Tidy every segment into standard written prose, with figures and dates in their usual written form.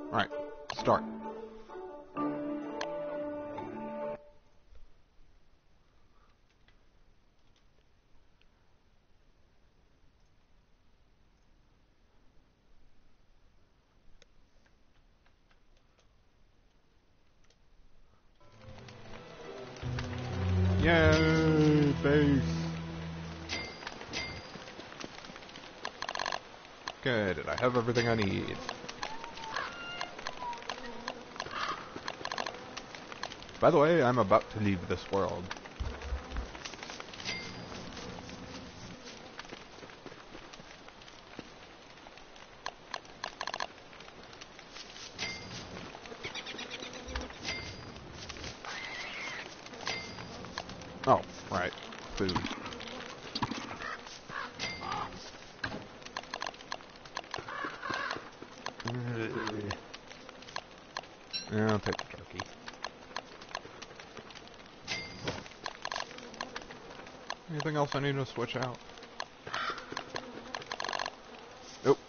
Alright, start. Yay, base. Okay, did I have everything I need? By the way, I'm about to leave this world. Oh, right. Food. Yeah, I'll take the turkey. Anything else I need to switch out? Nope.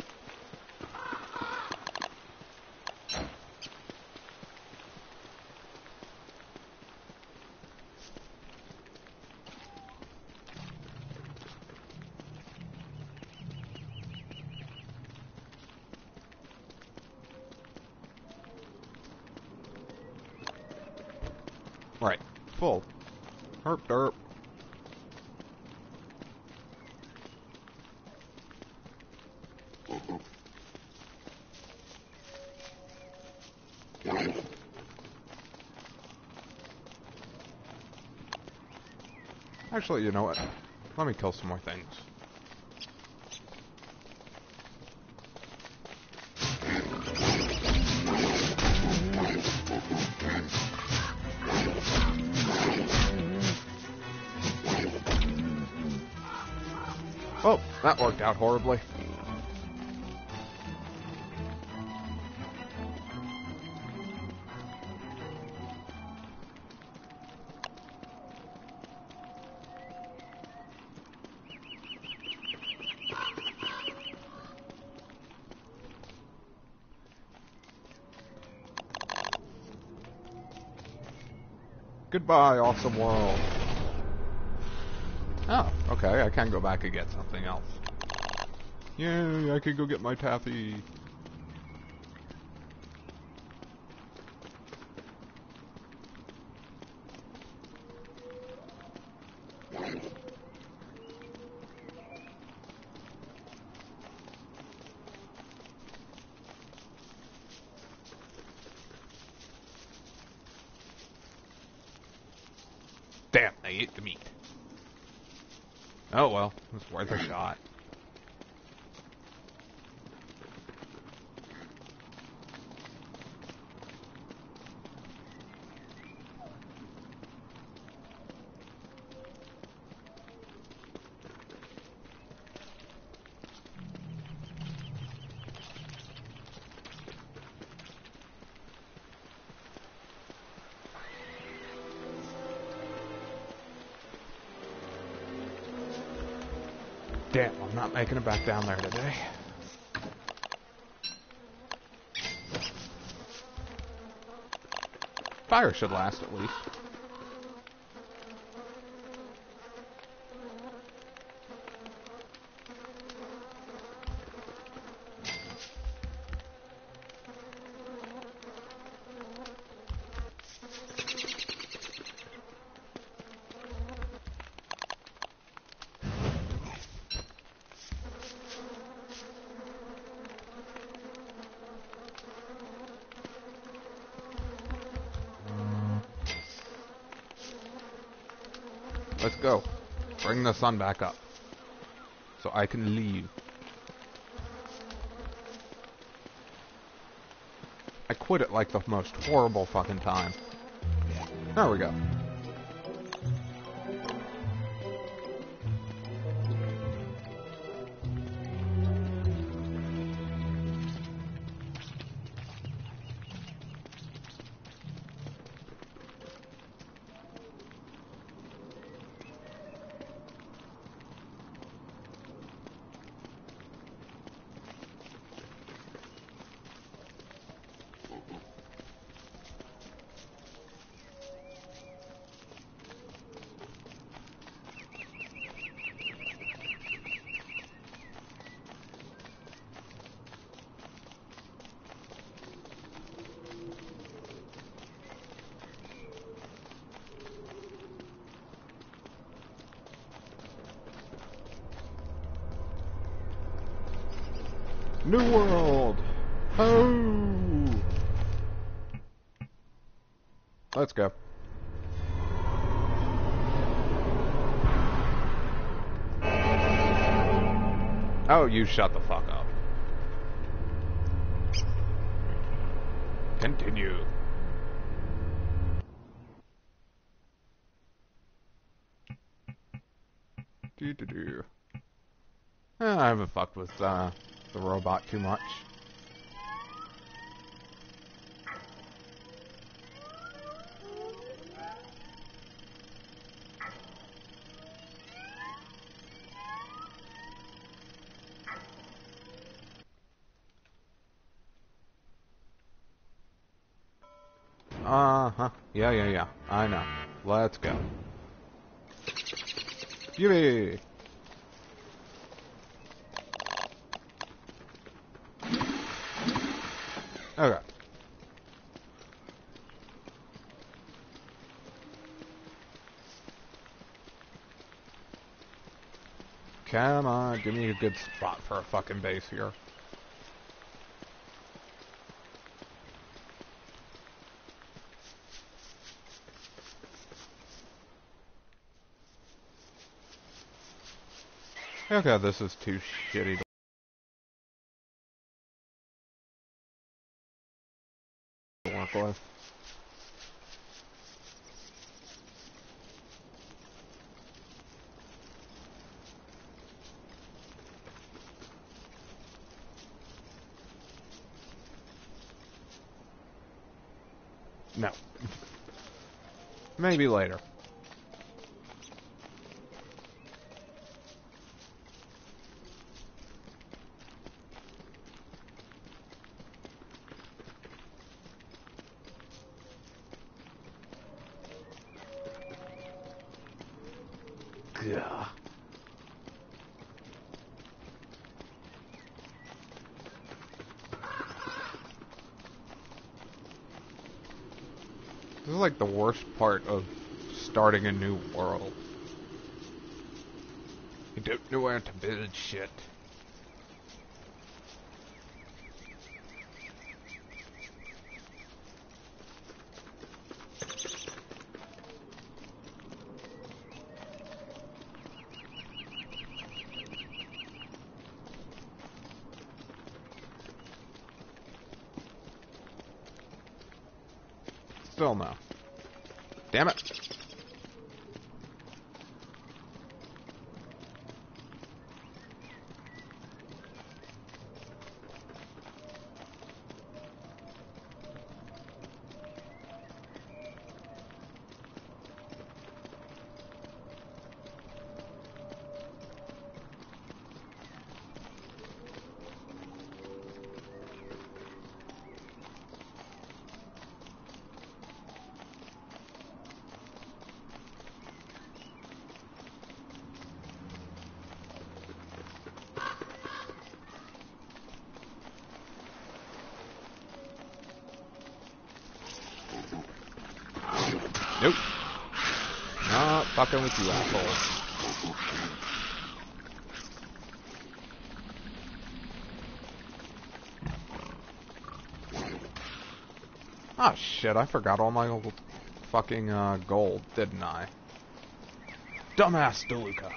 Right. Full. Herp derp. Actually, you know what? Let me kill some more things. Oh, that worked out horribly. Goodbye, awesome world. Oh, okay, I can go back and get something else. Yay, I can go get my taffy. Damn, I ate the meat. Oh well, it's worth a shot. Damn, I'm not making it back down there today. Fire should last at least. Let's go. Bring the sun back up. So I can leave. I quit at like the most horrible fucking time. There we go. New world! Oh! Let's go. Oh, you shut the fuck up. Continue. Do. I haven't fucked with the robot too much. Uh-huh. Yeah. I know. Let's go. Yippee! Okay. Come on, give me a good spot for a fucking base here. Okay, this is too shitty to work with. No. Maybe later. Yeah. This is like the worst part of starting a new world. You don't know where to build shit. Still no. Damn it. Nope. Not fucking with you, asshole. Ah, shit, I forgot all my old fucking, gold, didn't I? Dumbass DeLuca.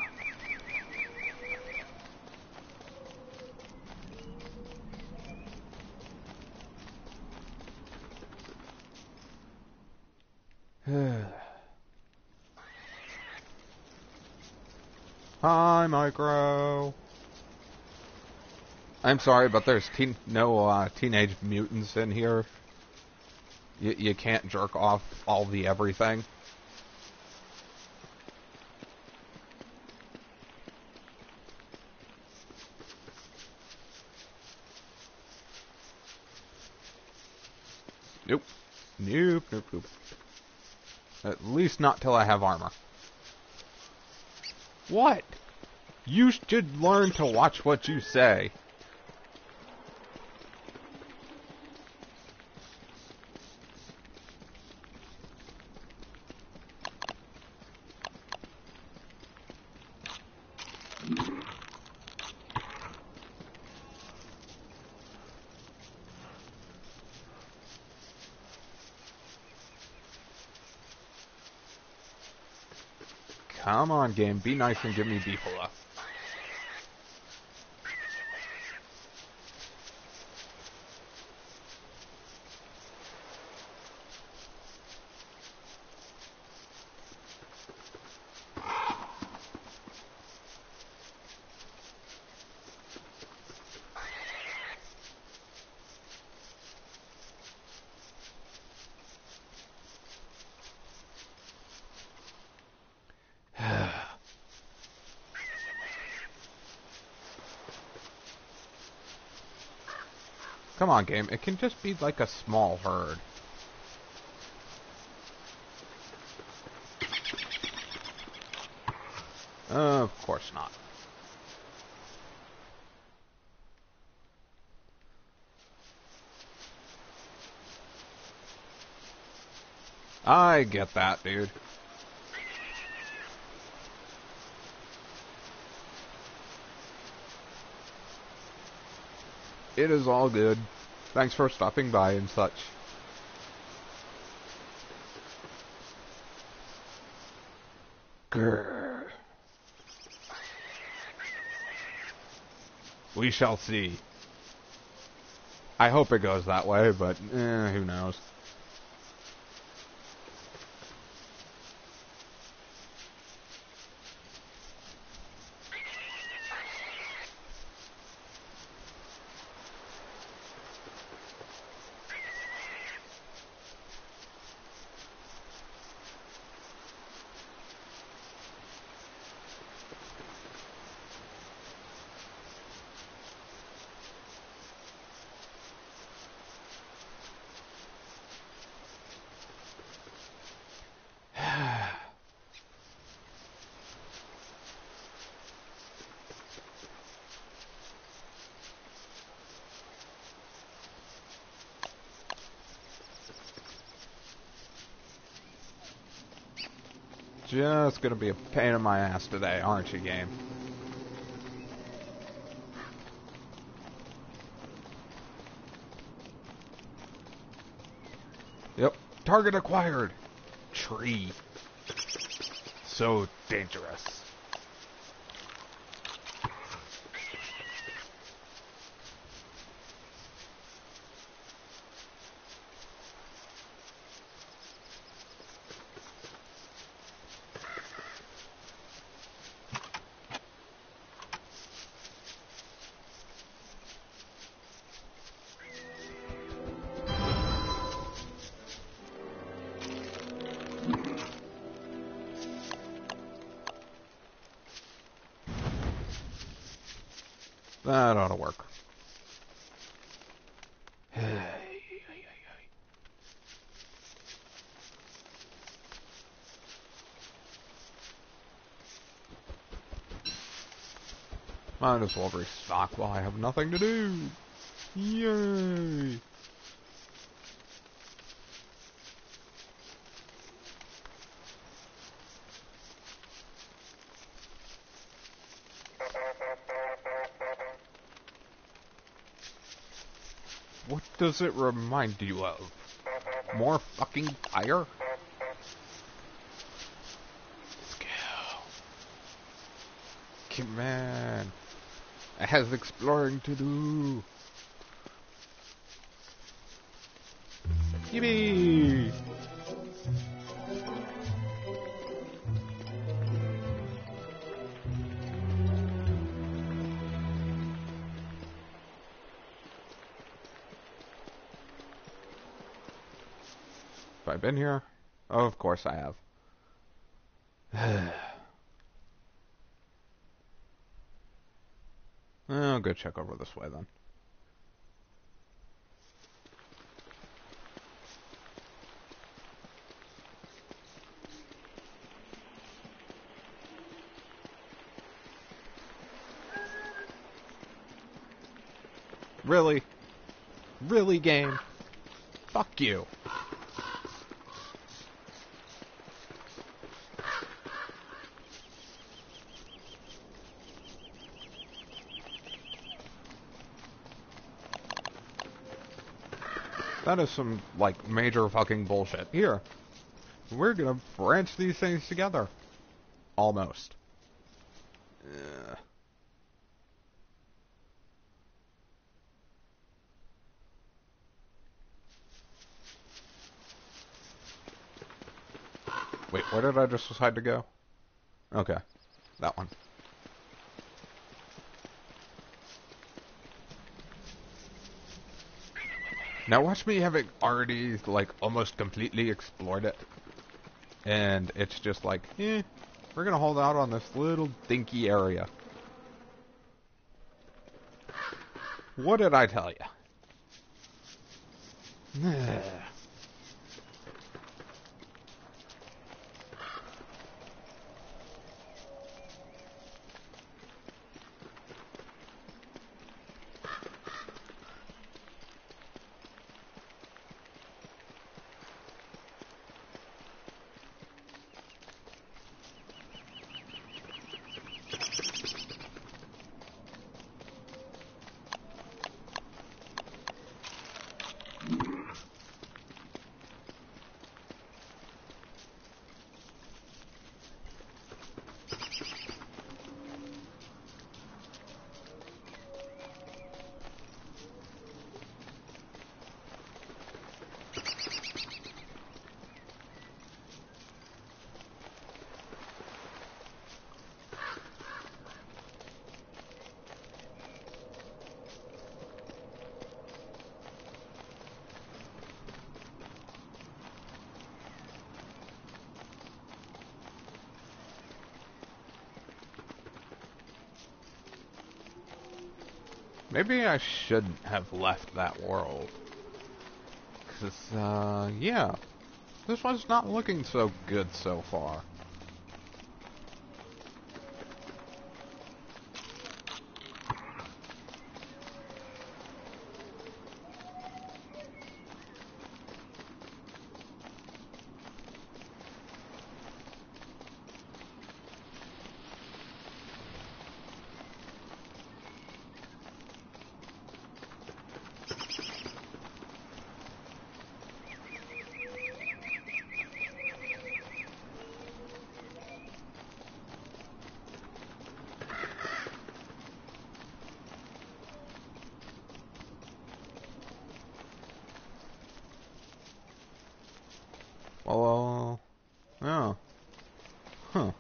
Hi, Micro. I'm sorry, but there's no teenage mutants in here. You can't jerk off all the everything. Nope. Nope. At least not till I have armor. What? You should learn to watch what you say. Come on, game. Be nice and give me Beefalo. Come on, game. It can just be like a small herd. Of course not. I get that, dude. It is all good. Thanks for stopping by and such. Grrr. We shall see. I hope it goes that way, but who knows. Just gonna be a pain in my ass today, aren't you, game? Yep. Target acquired. Tree. So dangerous. That ought to work. Might as well restock while I have nothing to do. Yay! What does it remind you of? More fucking fire? Let's go. Man. It has exploring to do. Yippee! Have I been here? Oh, of course I have. I'll go check over this way then. Really? Really, game? Fuck you. That is some, like, major fucking bullshit. Here. We're gonna branch these things together. Almost. Uh, Wait, where did I just decide to go? Okay, that one. Now watch me have it already, like, almost completely explored it. And it's just like, we're gonna hold out on this little dinky area. What did I tell you? Maybe I shouldn't have left that world. Because, yeah. This one's not looking so good so far. Well, yeah. Huh.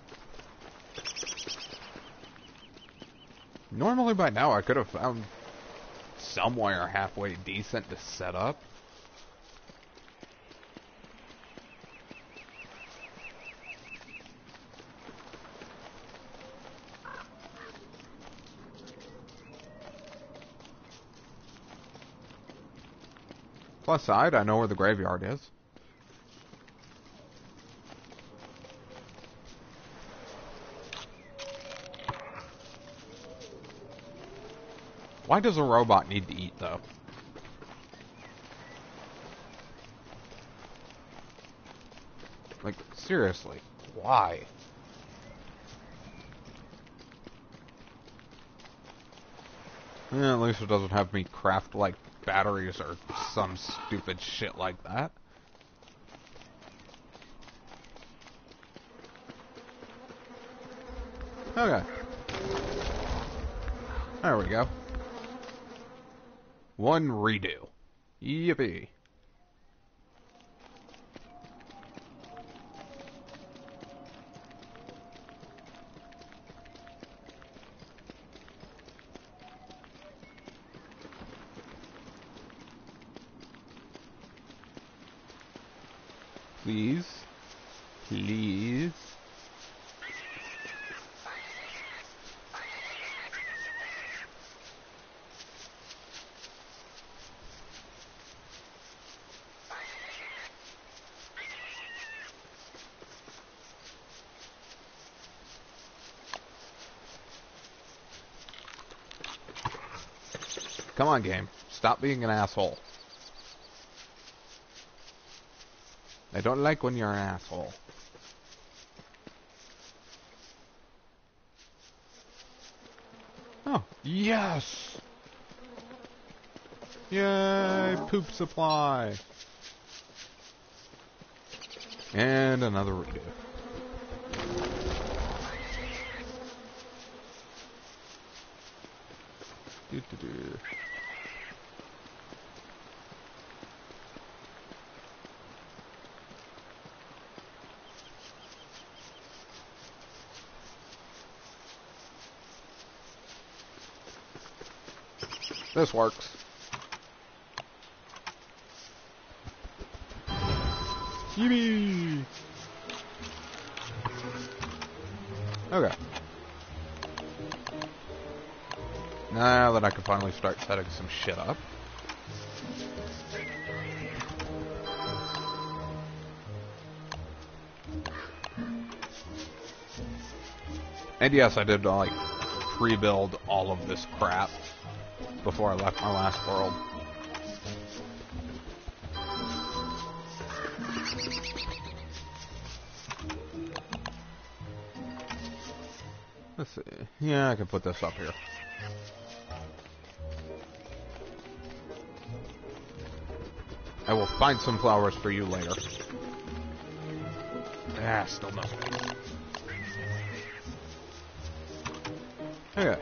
Normally by now I could have found somewhere halfway decent to set up. Plus side, I know where the graveyard is. Why does a robot need to eat, though? Like, seriously, why? At least it doesn't have me craft, like, batteries or some stupid shit like that. Okay. There we go. One redo. Yippee. Please. Please. Come on, game. Stop being an asshole. I don't like when you're an asshole. Oh, yes! Yay, poop supply! And another redo. Do. This works. Yippee! Okay. Now that I can finally start setting some shit up. And yes, I did like pre-build all of this crap before I left my last world. Let's see. Yeah, I can put this up here. I will find some flowers for you later. Ah, still no space. Okay.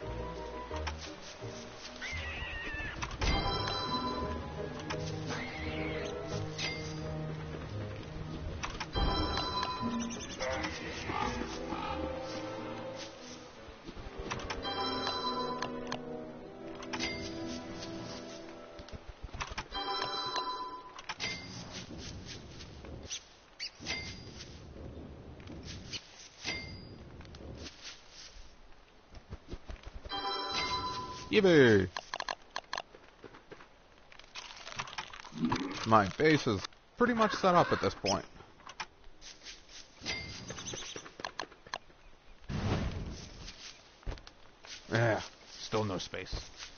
Yippee! My base is pretty much set up at this point. Yeah, still no space.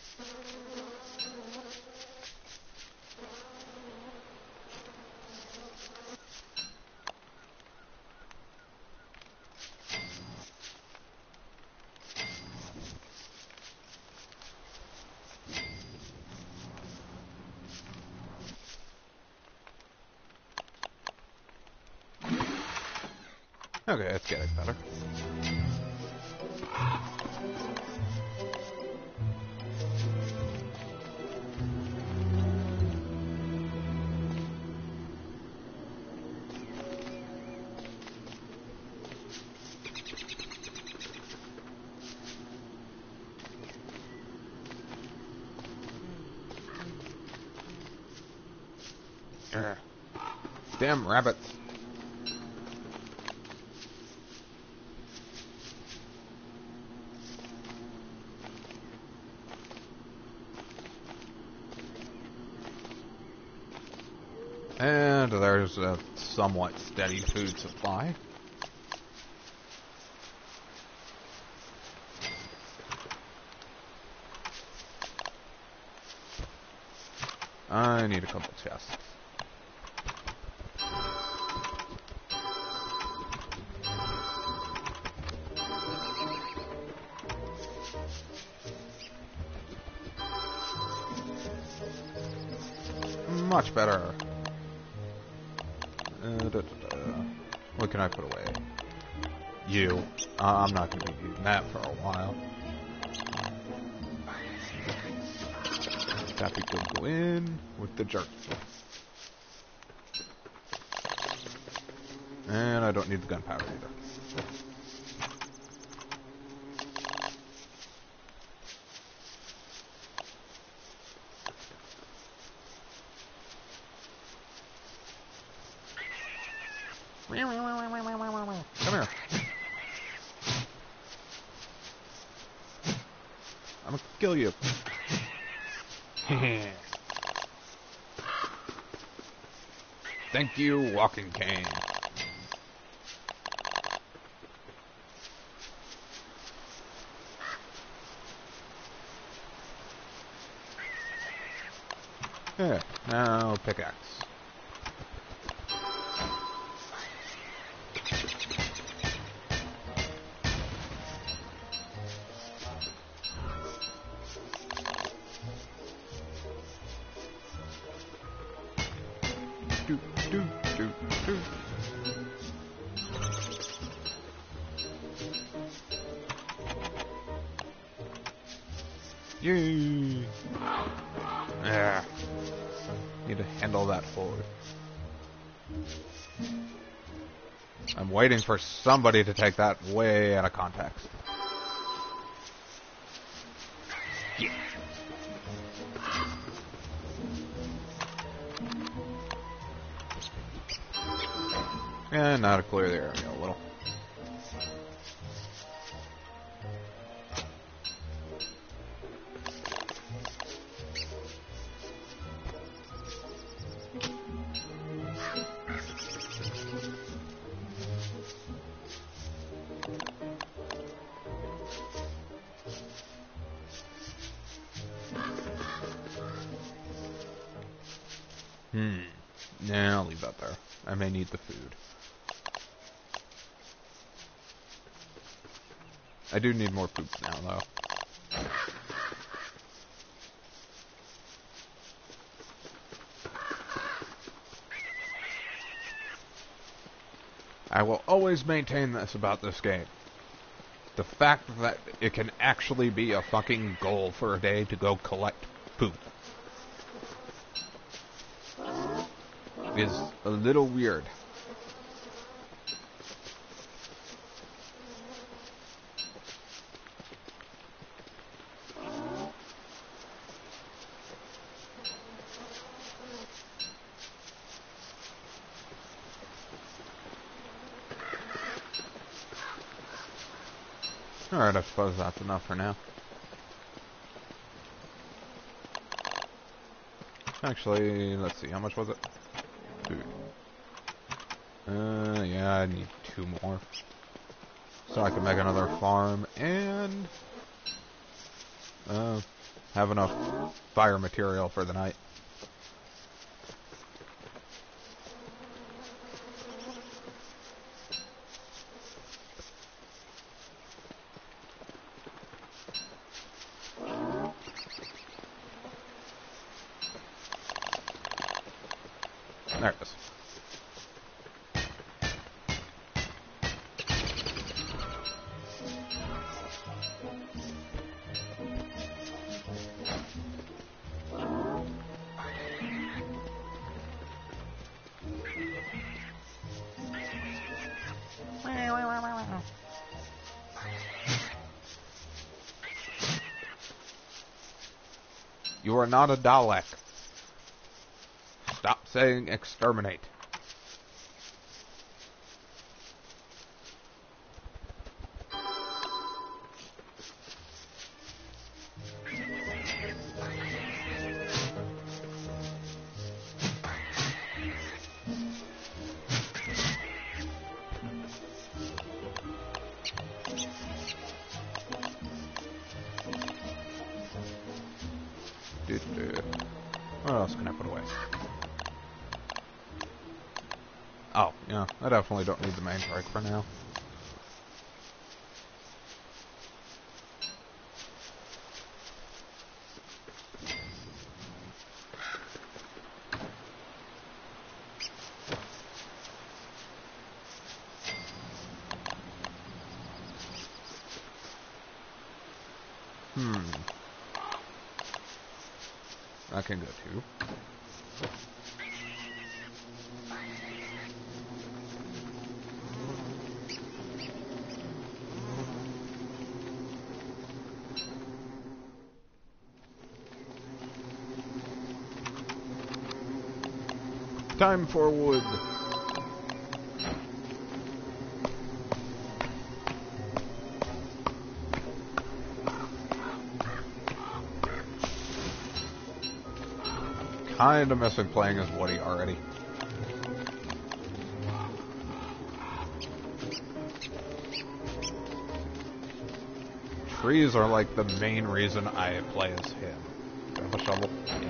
Okay, it's getting better. Damn rabbits. And there's a somewhat steady food supply. I need a couple chests. Much better. What can I put away? You. I'm not going to be using that for a while. Taffy could go in with the jerk. And I don't need the gunpowder either. Come here. I'm gonna kill you. Thank you, walking cane. Yeah, now pickaxe. Do, do, do, do. Yay! Yeah. Need to handle that forward. I'm waiting for somebody to take that way out of context. Yeah. And now to clear the area a little. Nah, I'll leave that there. I may need the food. I do need more poop now, though. I will always maintain this about this game. The fact that it can actually be a fucking goal for a day to go collect poop is a little weird. Alright, I suppose that's enough for now. Actually, let's see, how much was it? Food. Yeah, I need 2 more. So I can make another farm and have enough fire material for the night. There it is. You are not a Dalek. Stop saying exterminate. What else can I put away? Oh, yeah, I definitely don't need the main trike for now. I can go too. Time for wood. Kinda missing playing as Woodie already. Trees are like the main reason I play as him. Do I have a shovel? Yes.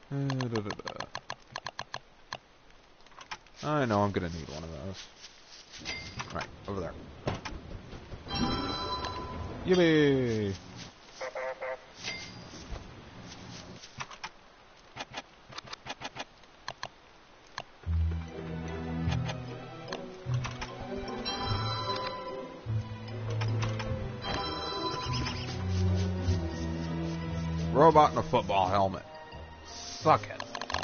I know I'm gonna need one of those. Right, over there. Yippee! Robot in a football helmet. Suck it.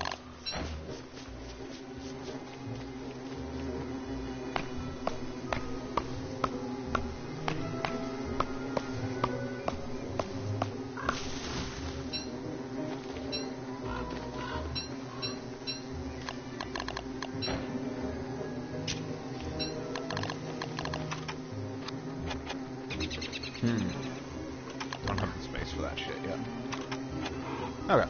Don't have the space for that shit yet. Okay.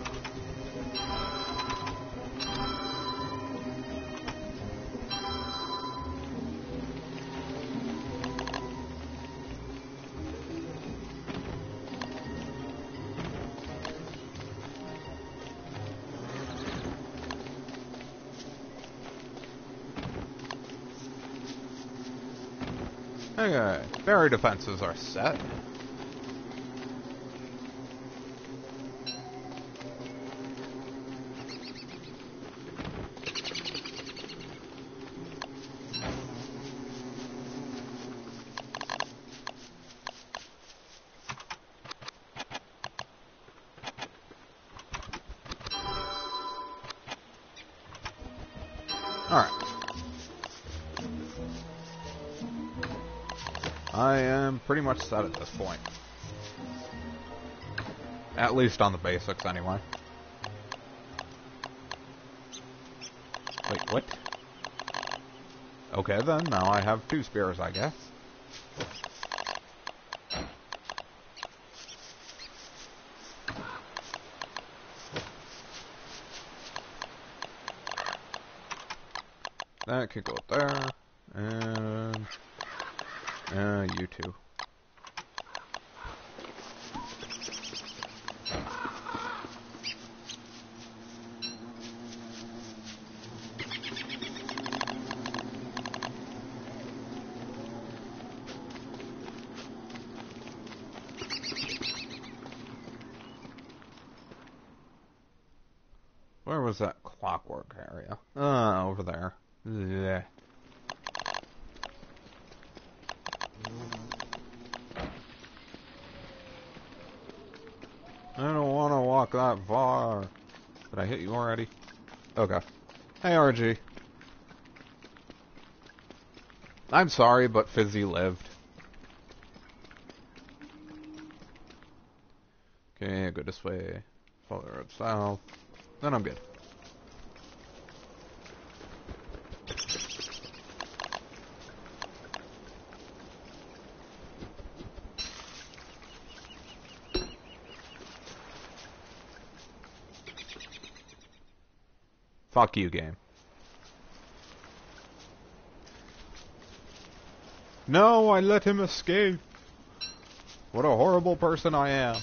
Okay. Barrier defenses are set. Alright. I am pretty much set at this point. At least on the basics, anyway. Wait, what? Okay then, now I have 2 spears, I guess. That could go up there, and you two. Where was that clockwork area? Over there. Yeah. I don't want to walk that far. Did I hit you already? Okay. Hey, RG. I'm sorry, but Fizzy lived. Okay, go this way. Follow the road south. Then I'm good. Fuck you, game. No, I let him escape. What a horrible person I am.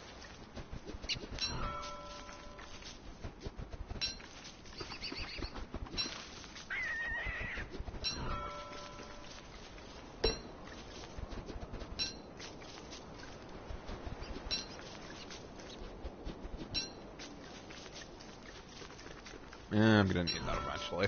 Yeah, I'm gonna need that eventually.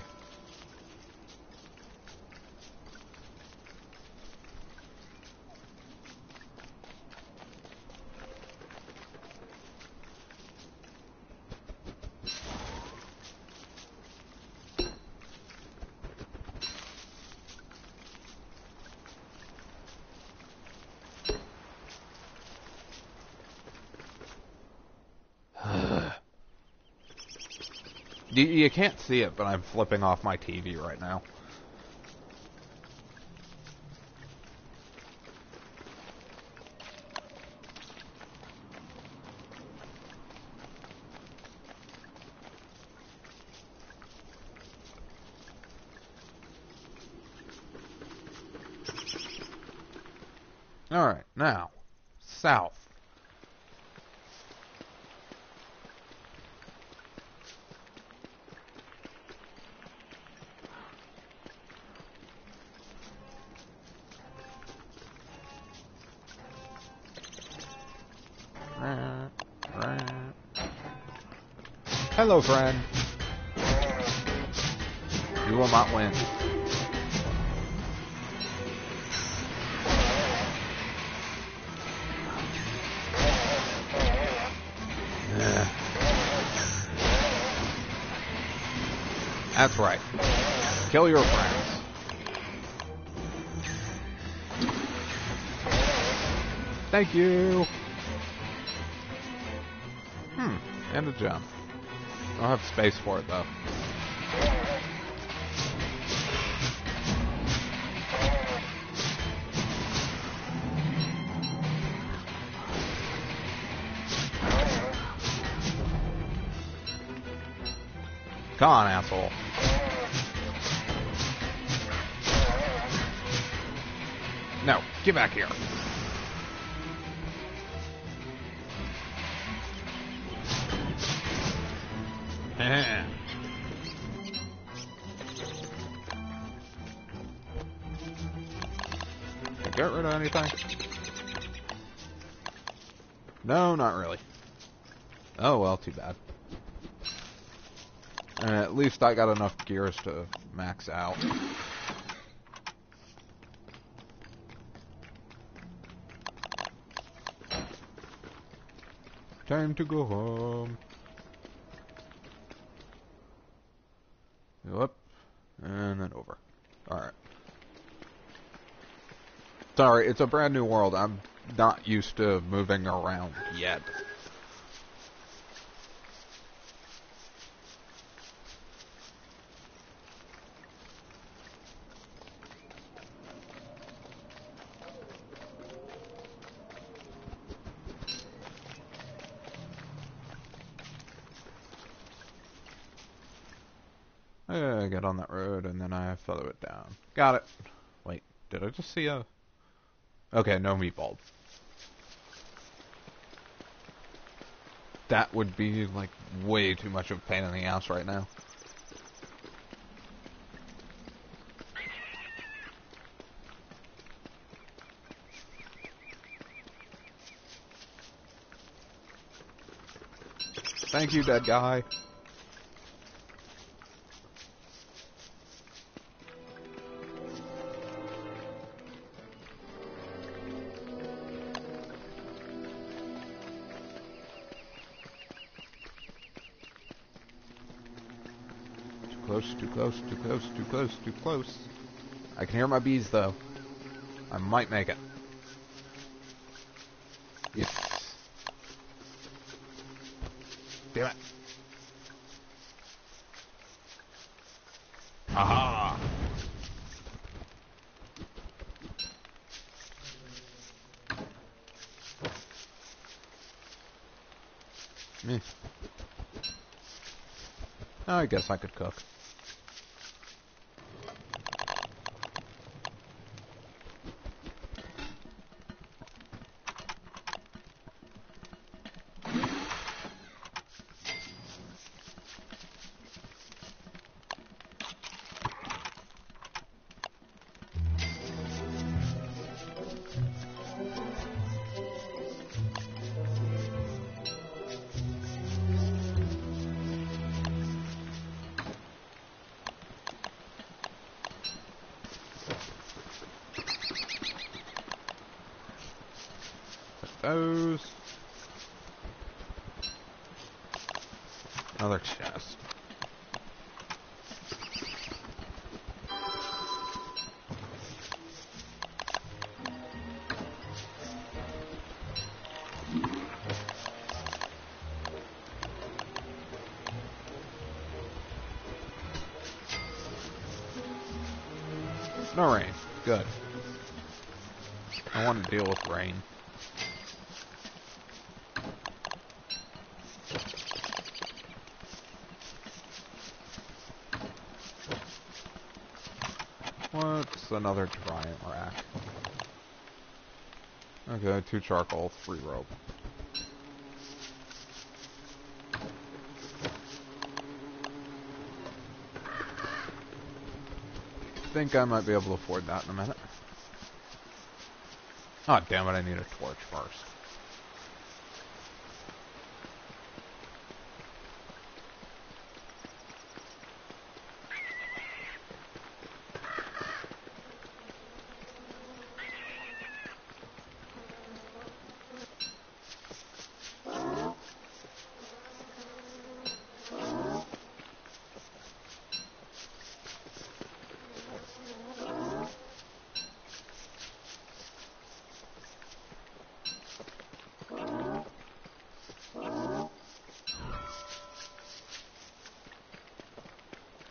You can't see it, but I'm flipping off my TV right now. Alright, now, south. Hello, friend. You will not win. Yeah. That's right. Kill your friends. Thank you. And a gem. I don't have space for it, though. Come on, asshole. No, get back here. Get rid of anything? No, not really. Oh well, too bad. At least I got enough gears to max out. Time to go home. Go up, and then over. Alright. Sorry, it's a brand new world. I'm not used to moving around yet. I get on that road, and then I follow it down. Got it. Wait, did I just see a... Okay, no meatball. That would be, like, way too much of a pain in the ass right now. Thank you, dead guy. Too close, too close, too close, too close. I can hear my bees, though. I might make it. Yes. Damn it. Aha! Meh. I guess I could cook. Those. Another chest. No rain. Good. I want to deal with rain. What's another giant rack? Okay, 2 charcoal, 3 rope. Think I might be able to afford that in a minute. Oh, damn it, I need a torch first.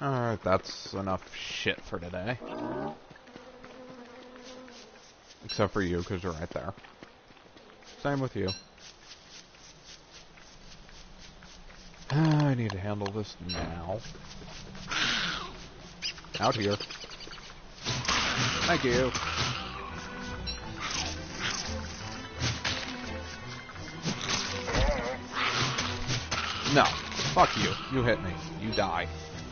Alright, that's enough shit for today. Except for you, because you're right there. Same with you. I need to handle this now. Out here. Thank you. No. Fuck you. You hit me. You die.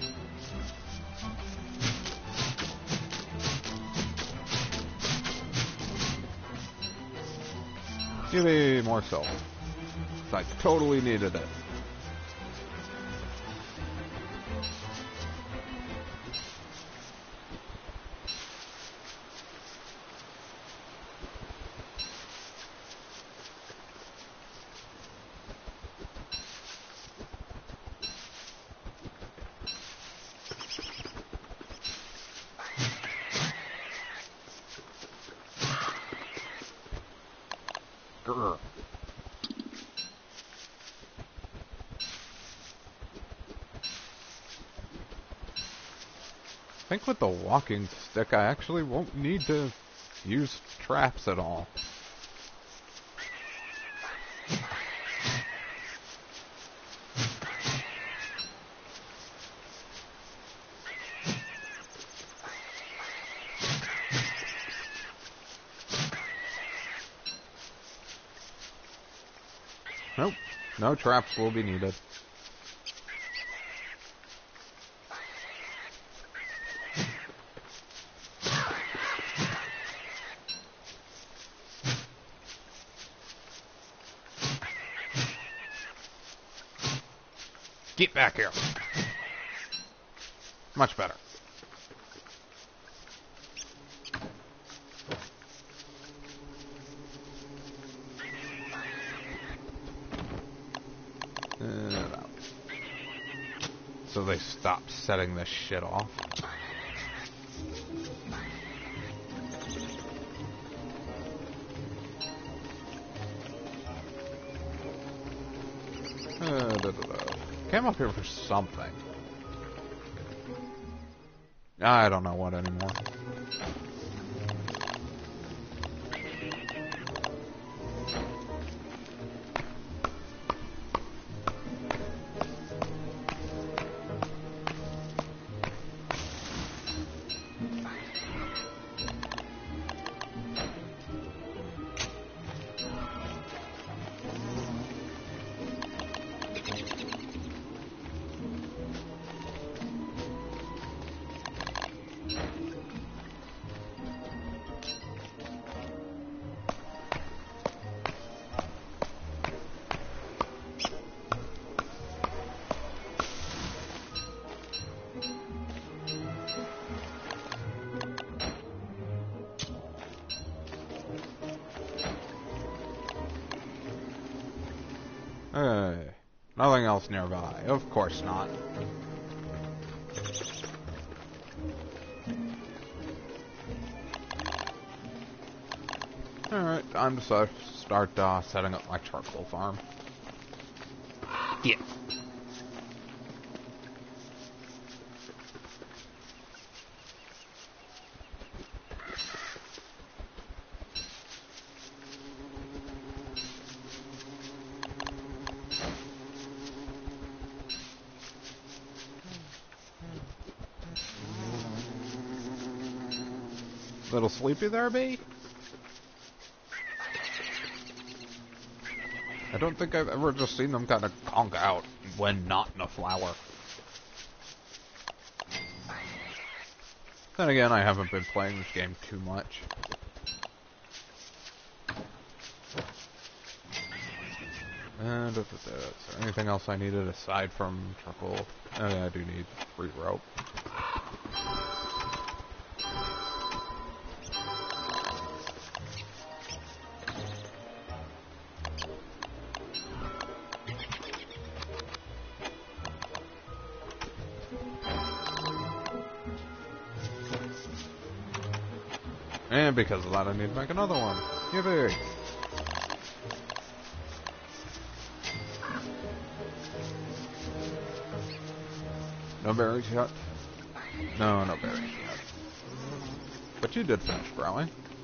Give me more soul. I totally needed it. Grr. I think with the walking stick I actually won't need to use traps at all. Nope, no traps will be needed. Get back here. Much better. So they stopped setting this shit off. Came up here for something. I don't know what anymore. Nothing else nearby. Of course not. Alright, time to start setting up my charcoal farm. Yeah. Little sleepy there, B? I don't think I've ever just seen them kind of conk out when not in a flower. Then again, I haven't been playing this game too much. And is there anything else I needed aside from charcoal? Oh yeah, I do need 3 rope. And because of that, I need to make another one. Yippee! No berries yet? No, no berries yet. But you did finish growing.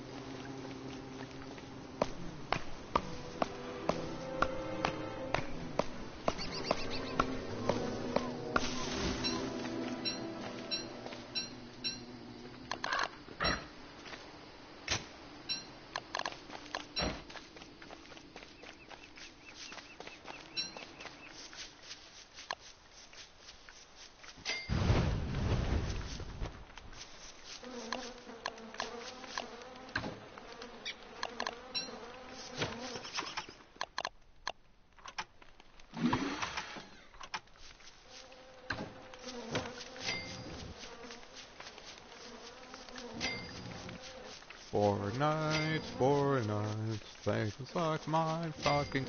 Four nights, things like my fucking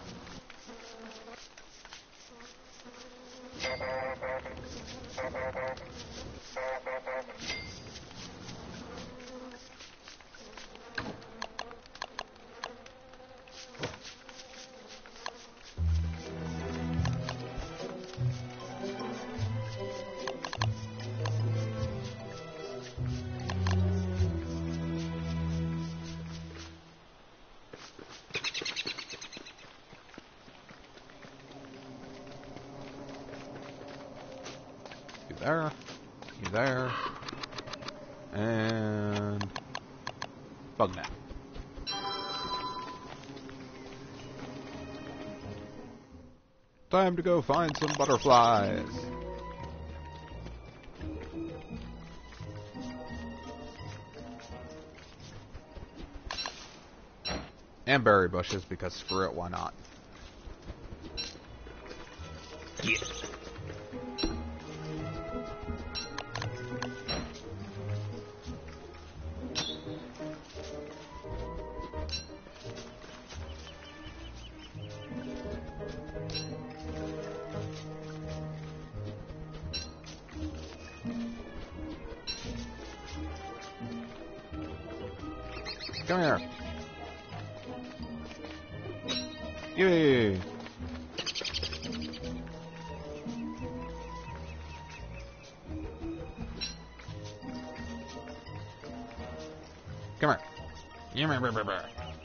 You there, and bug nap. Time to go find some butterflies. And berry bushes, because screw it, why not? Yeah. Come here. Yay! Come here.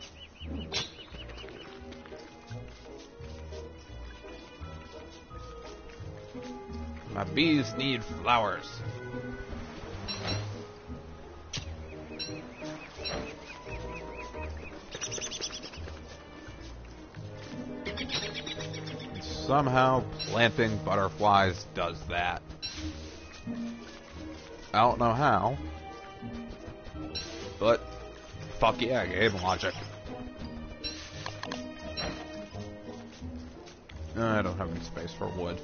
My bees need flowers. Somehow planting butterflies does that. I don't know how, but fuck yeah, game logic. I don't have any space for wood.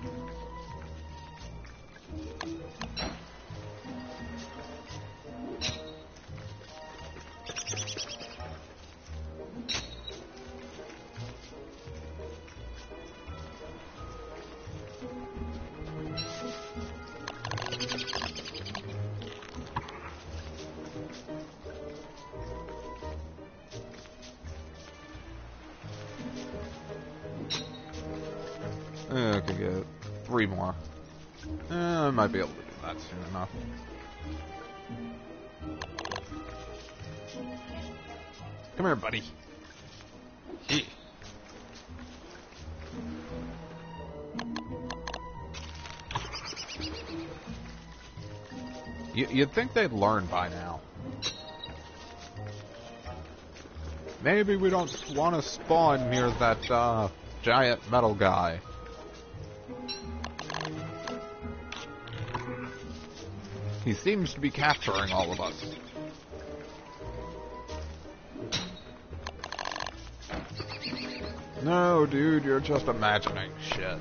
I could get 3 more. I might be able to do that soon enough. Come here, buddy. You'd think they'd learn by now. Maybe we don't want to spawn near that giant metal guy. He seems to be capturing all of us. No, dude, you're just imagining shit.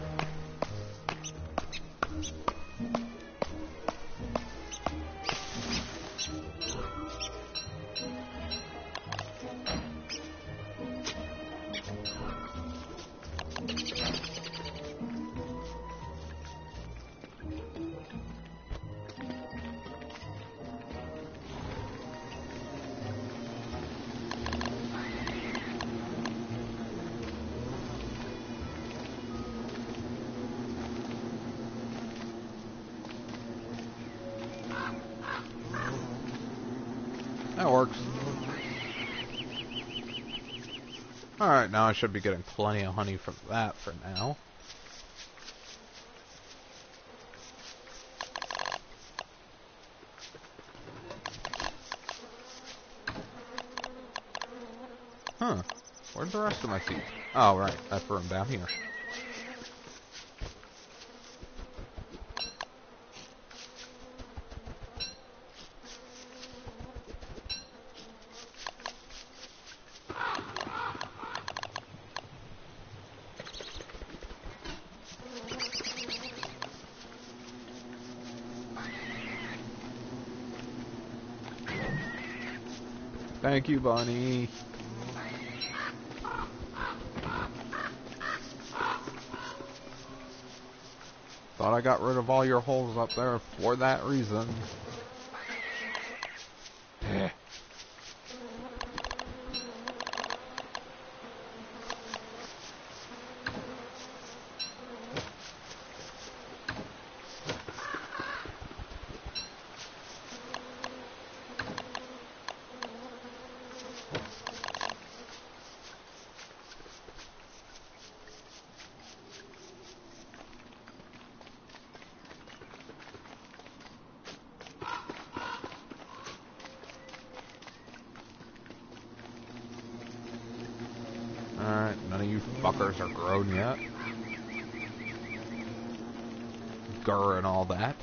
That works. Alright, now I should be getting plenty of honey from that for now. Huh. Where'd the rest of my seeds? Oh, right. I threw them down here. Thank you, Bunny. Thought I got rid of all your holes up there for that reason. Alright, none of you fuckers are grown yet. Grr and all that.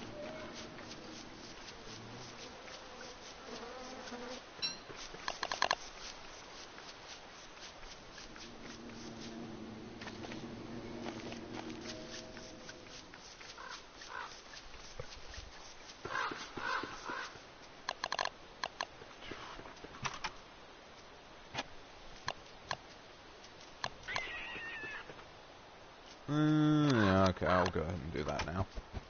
Yeah, okay, I'll go ahead and do that now.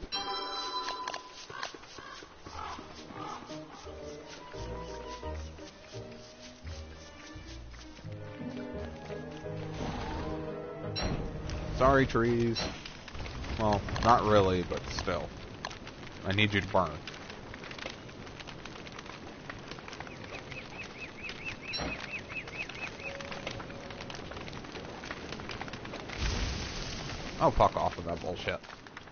Sorry, trees. Well, not really, but still. I need you to burn. Oh, fuck off with that bullshit.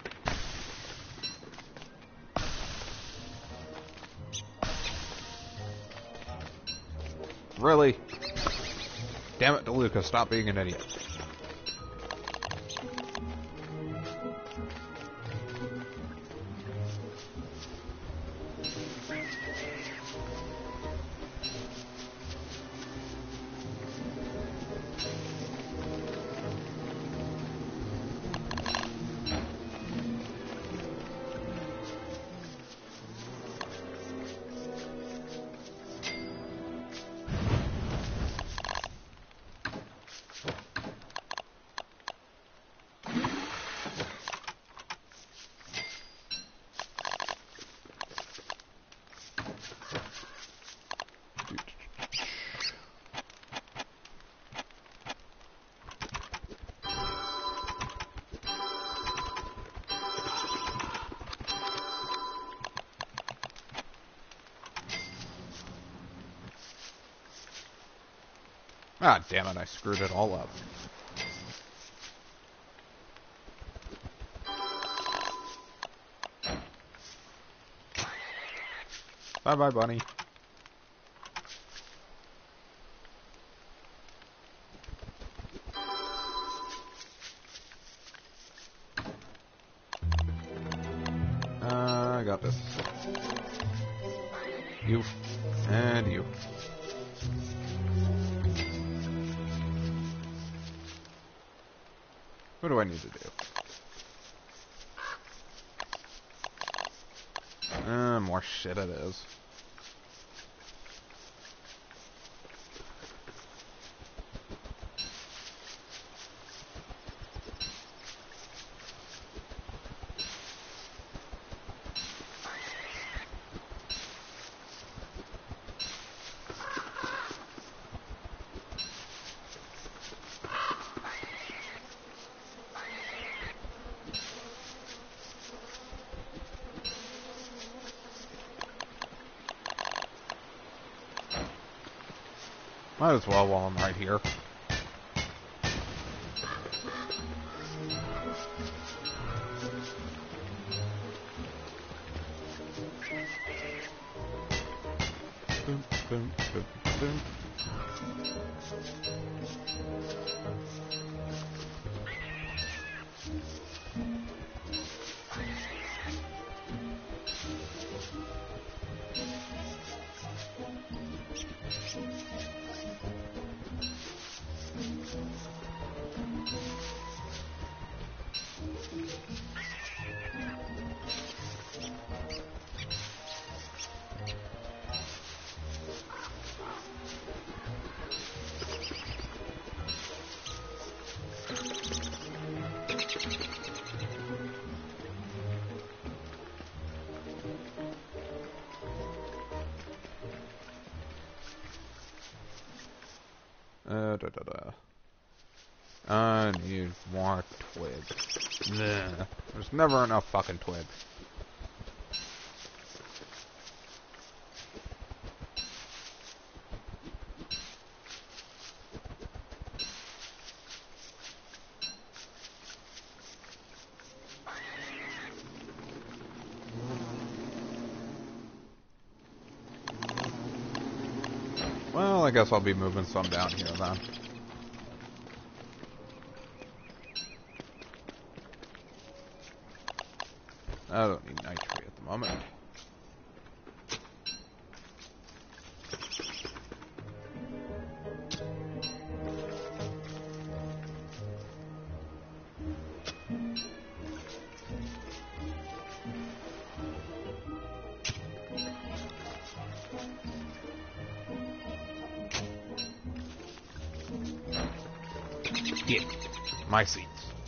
Really? Damn it, DeLuca, stop being an idiot. Ah, damn it, I screwed it all up. Bye-bye, bunny. I got this. You. And you. What do I need to do? More shit it is. Might as well while I'm right here. Boom, boom, boom, boom. I need more twigs. Nah. There's never enough fucking twigs. Well, I guess I'll be moving some down here then. I don't need nitrate at the moment. Get my seats.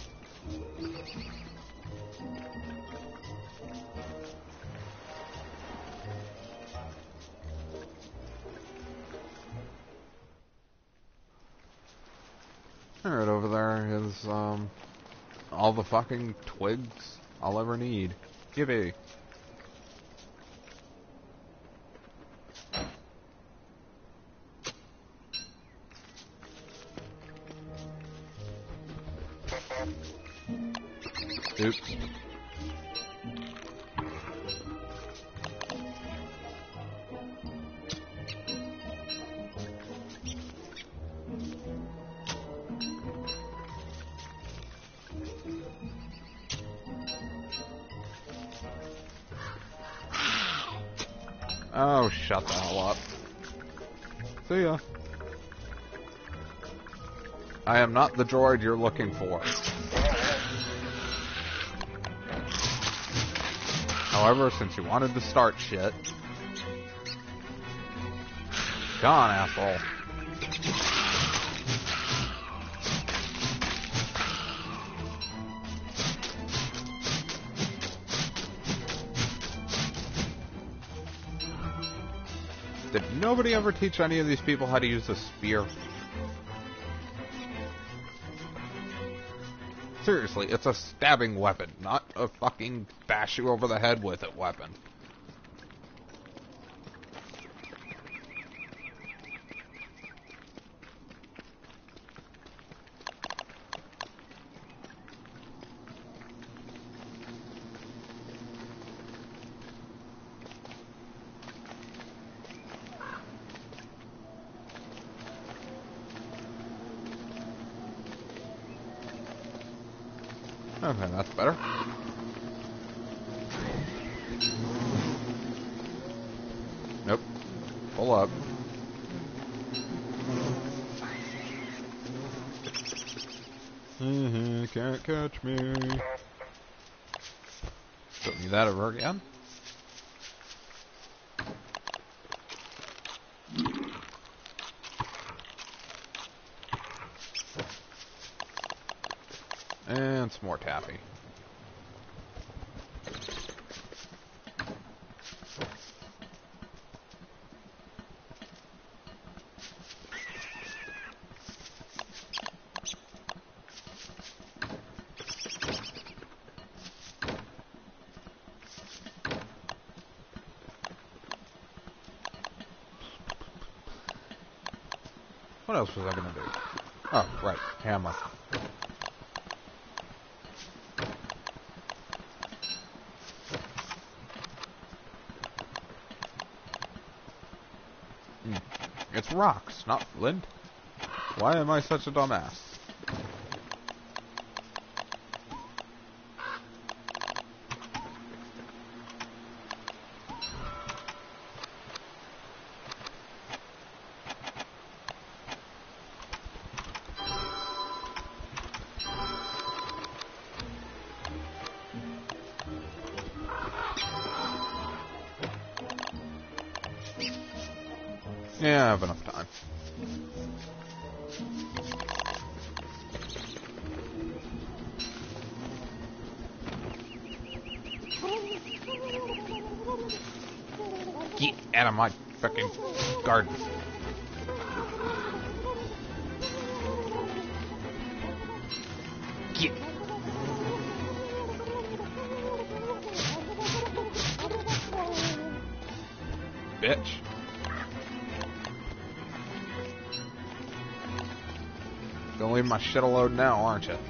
Alright, over there is, all the fucking twigs I'll ever need. Yippee. Oops. Oh, shut the hell up. See ya. I am not the droid you're looking for. However, since you wanted to start shit... Come on, asshole. Did nobody ever teach any of these people how to use a spear? Seriously, it's a stabbing weapon, not a fucking bash you over the head with it weapon. Okay, that's better. Nope. Pull up. Can't catch me. Don't need that ever again. And some more taffy. What else was I gonna do? Oh, right, hammer. It's rocks, not flint. Why am I such a dumbass? Yeah, I have enough time. Get out of my fucking garden. Get. Bitch. Gonna leave my shit alone now, aren't you?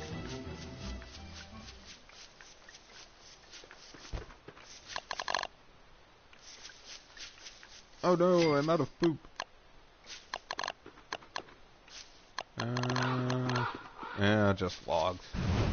Oh no, I'm out of poop. Yeah, just logs.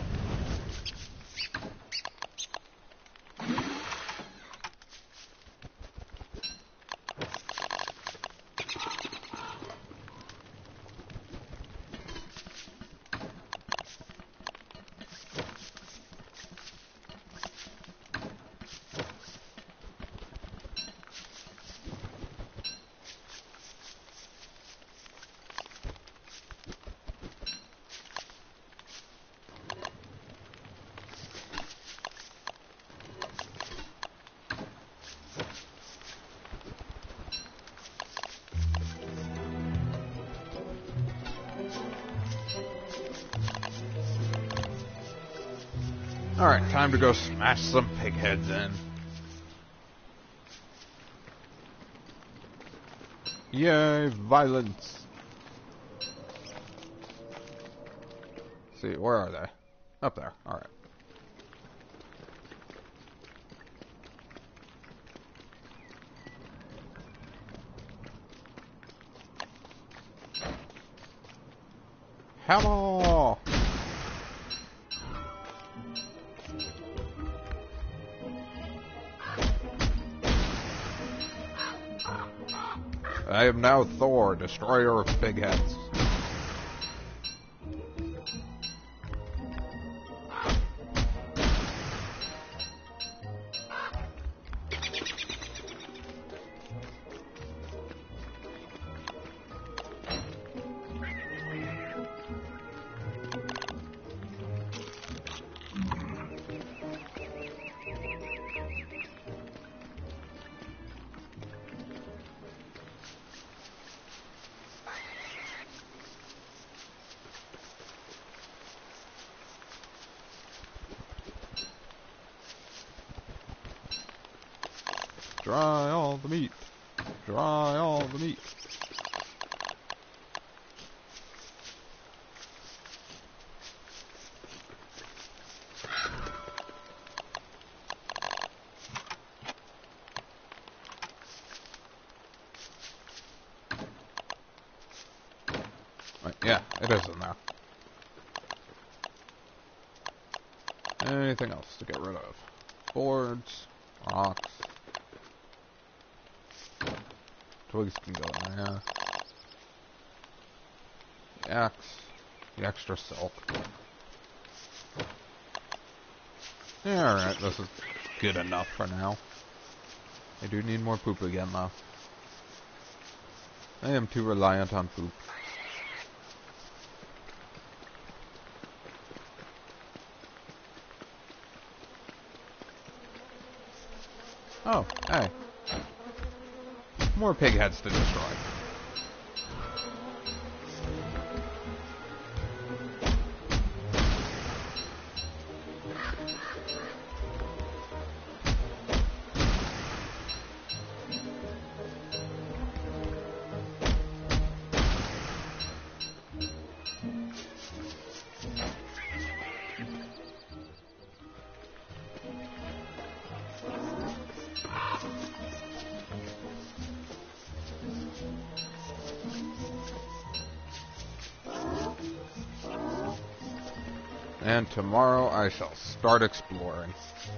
Alright, time to go smash some pig heads in. Yay, violence! Let's see, where are they? Up there, alright. Hammer! I am now Thor, destroyer of pig heads. Dry all the meat. Dry all the meat. Right, yeah, it is in there. Anything else to get rid of? Boards, rocks. Twigs can go in there. The axe. The extra silk. Yeah, alright, this is good enough for now. I do need more poop again, though. I am too reliant on poop. Oh, hey. More pig heads to destroy. And tomorrow I shall start exploring.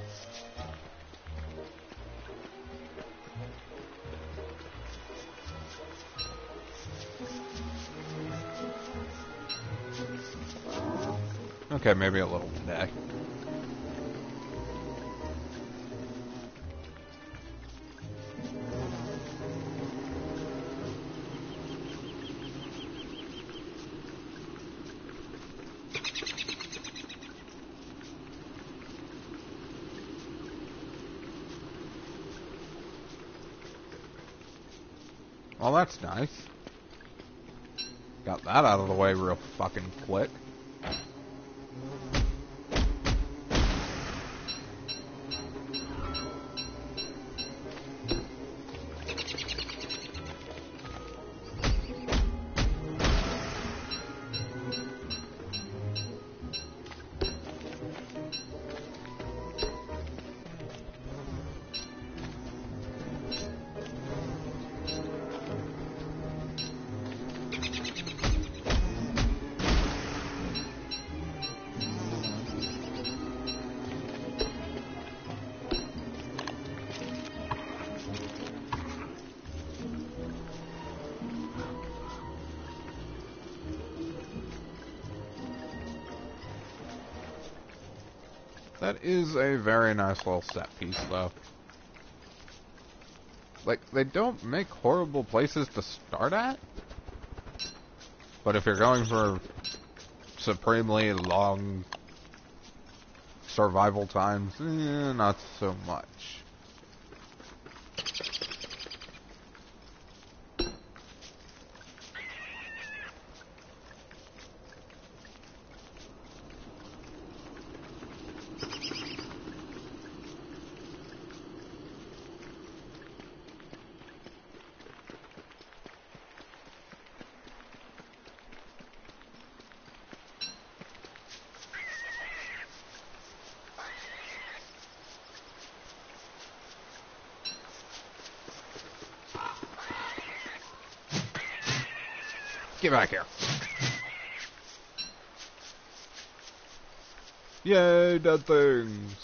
Okay, maybe a little today. Well, that's nice. Got that out of the way real fucking quick. That is a very nice little set piece, though. Like, they don't make horrible places to start at. But if you're going for supremely long survival times, not so much. Get back here. Yay, dead things.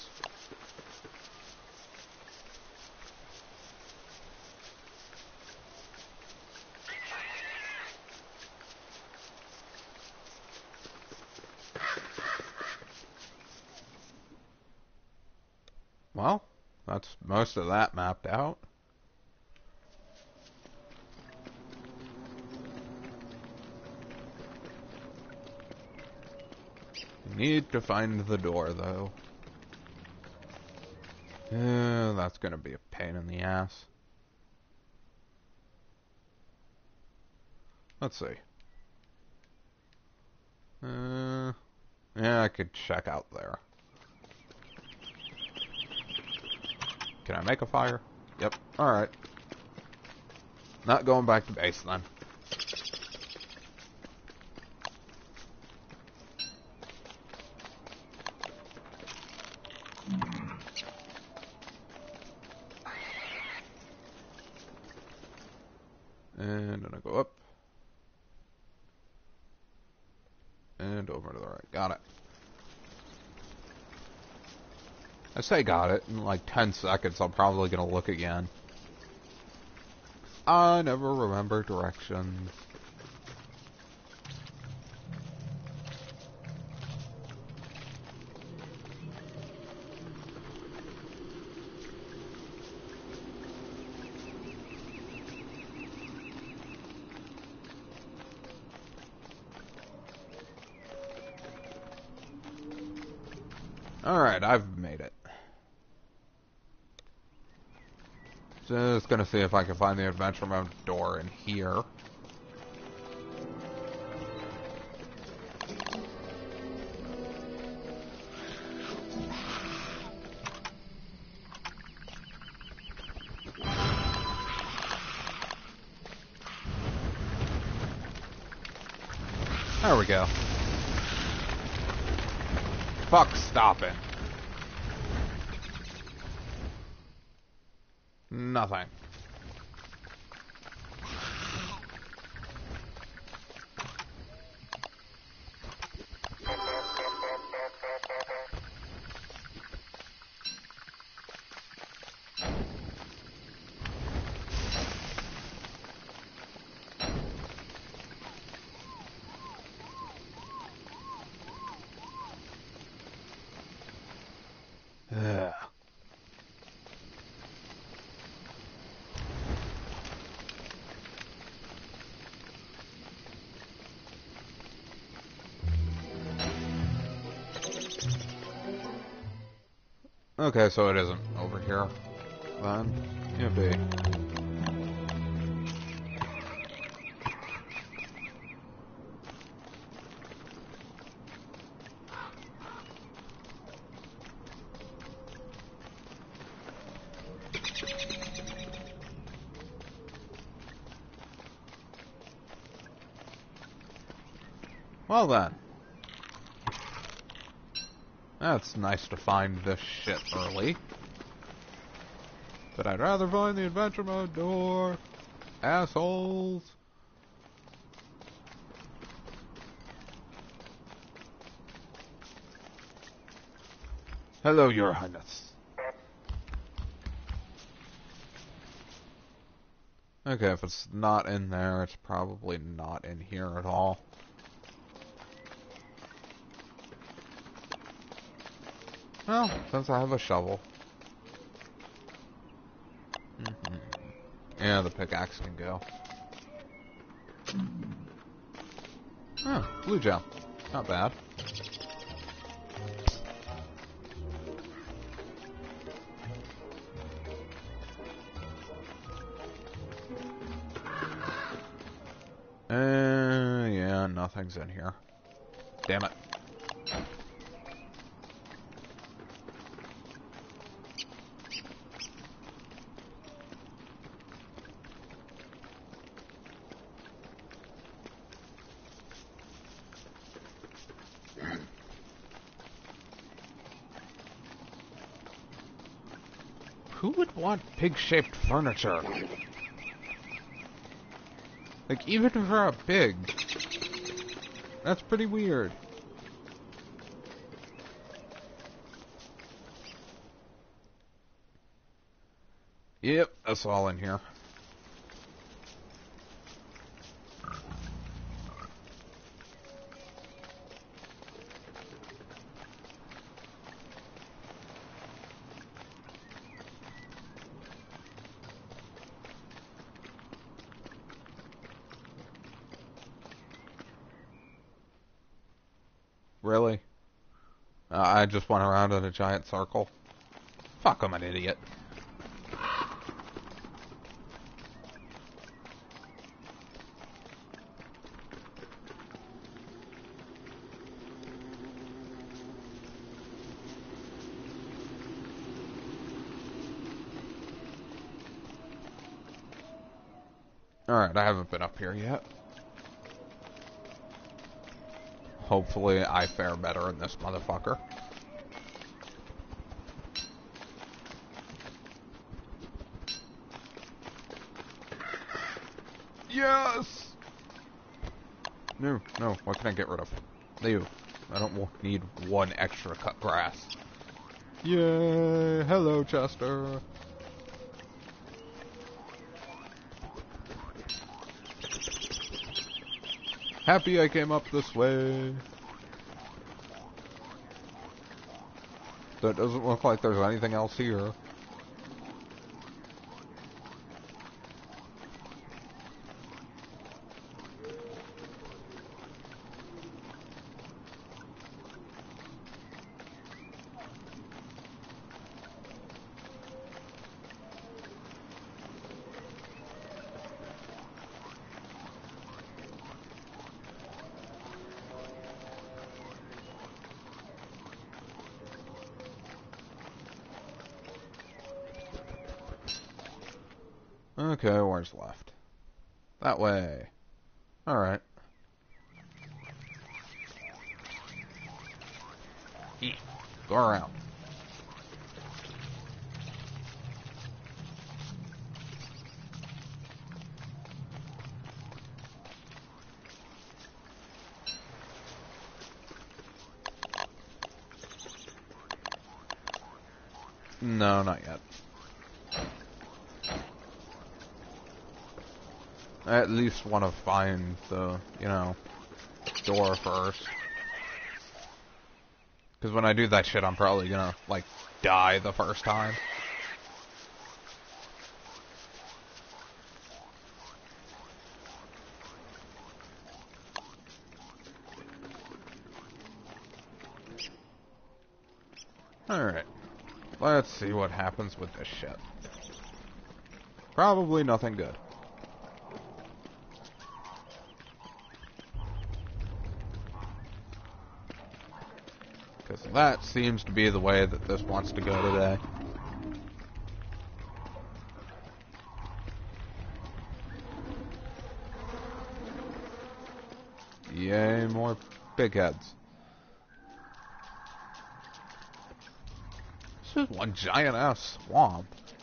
Well, that's most of that mapped out. Need to find the door, though. That's gonna be a pain in the ass. Let's see. Yeah, I could check out there. Can I make a fire? Yep. Alright. Not going back to base, then. And then I go up. And over to the right. Got it. I say got it. In like 10 seconds, I'm probably going to look again. I never remember directions. Alright, I've made it. Just gonna see if I can find the adventure mode door in here. There we go. Fuck, stop it. Nothing. Okay, so it isn't over here. Then, yippee. Well then. That's nice to find this shit early. But I'd rather find the adventure mode door. Assholes. Hello, Your Highness. Okay, if it's not in there, it's probably not in here at all. Well, since I have a shovel. Yeah, the pickaxe can go. Oh, blue gel. Not bad. Yeah, nothing's in here. Damn it. Who would want pig-shaped furniture? Like, even for a pig. That's pretty weird. Yep, that's all in here. Really? I just went around in a giant circle. Fuck, I'm an idiot. Alright, I haven't been up here yet. Hopefully I fare better in this motherfucker. Yes! No, no, what can I get rid of? You. I don't need one extra cut grass. Yay! Hello, Chester. Happy I came up this way. So it doesn't look like there's anything else here. Okay, where's left? That way. Alright. Go around. No, not yet. I at least want to find the, door first. Because when I do that shit, I'm probably gonna, like, die the first time. Alright. Let's see what happens with this shit. Probably nothing good. Because that seems to be the way that this wants to go today. Yay, more big heads. This is one giant ass swamp.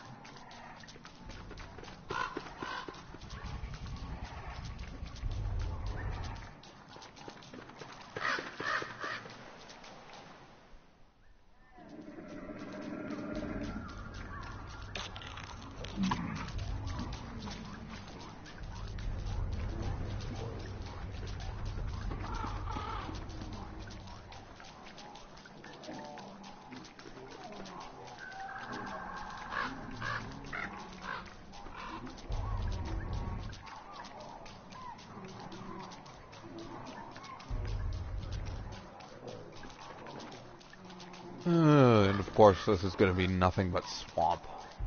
And of course this is going to be nothing but swamp.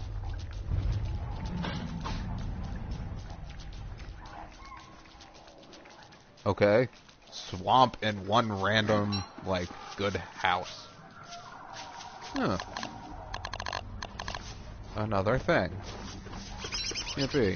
Okay. Swamp in one random, like, good house. Huh. Another thing. Yippee.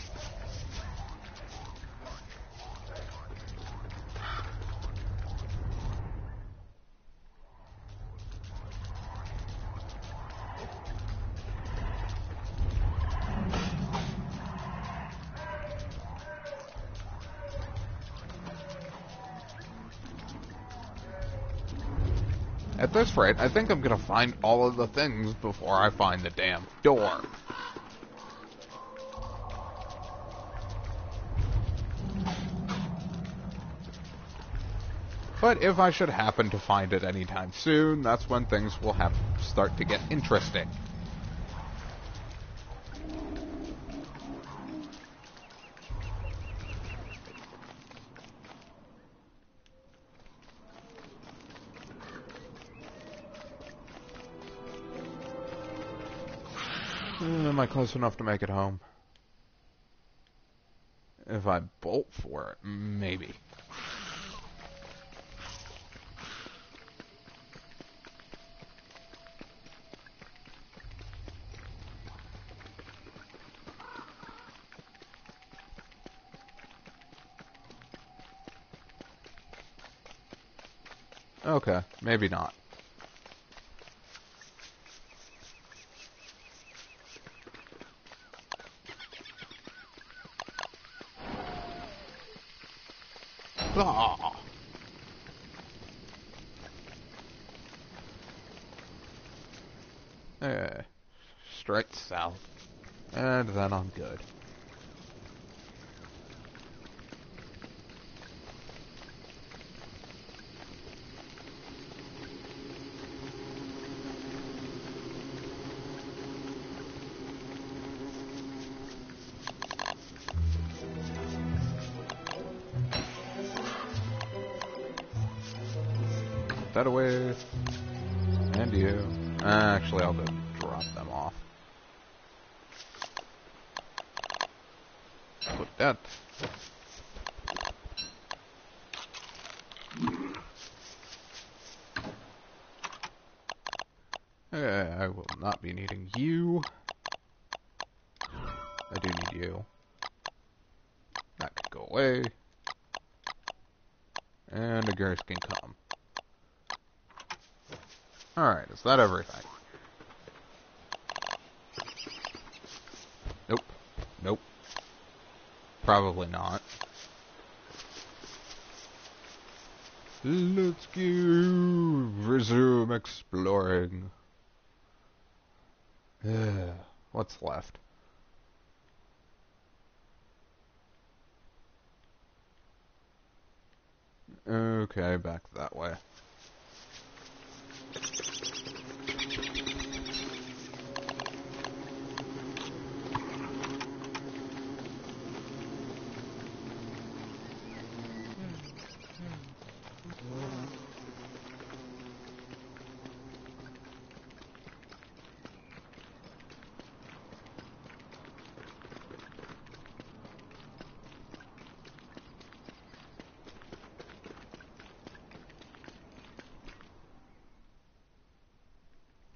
At this rate, I think I'm gonna find all of the things before I find the damn door. But if I should happen to find it anytime soon, that's when things will start to get interesting. Am I close enough to make it home? If I bolt for it, maybe. Okay, maybe not. Ah. Straight south. And then I'm good. That away. And you. Actually, I'll just drop them off. Put that. I will not be needing you. I do need you. That can go away. And the gears can come. Alright, is that everything? Nope. Nope. Probably not. Let's go resume exploring. What's left? Okay, back that way.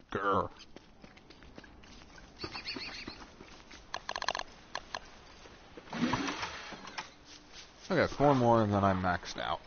Grr. Okay, 4 more and then I'm maxed out.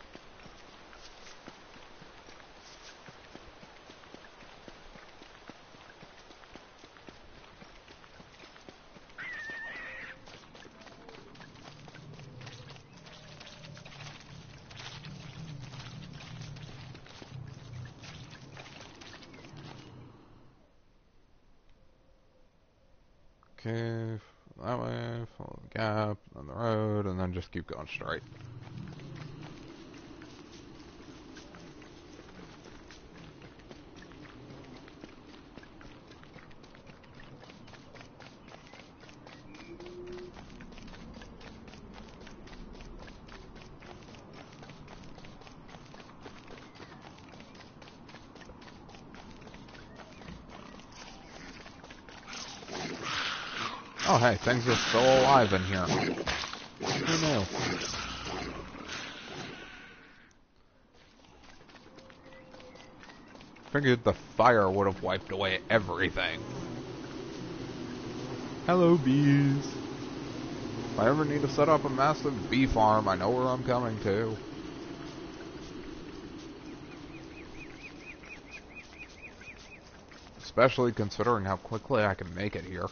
Okay, that way, follow the gap, on the road, and then just keep going straight. Oh hey, things are still alive in here. Who knew? Figured the fire would have wiped away everything. Hello, bees. If I ever need to set up a massive bee farm, I know where I'm coming to. Especially considering how quickly I can make it here.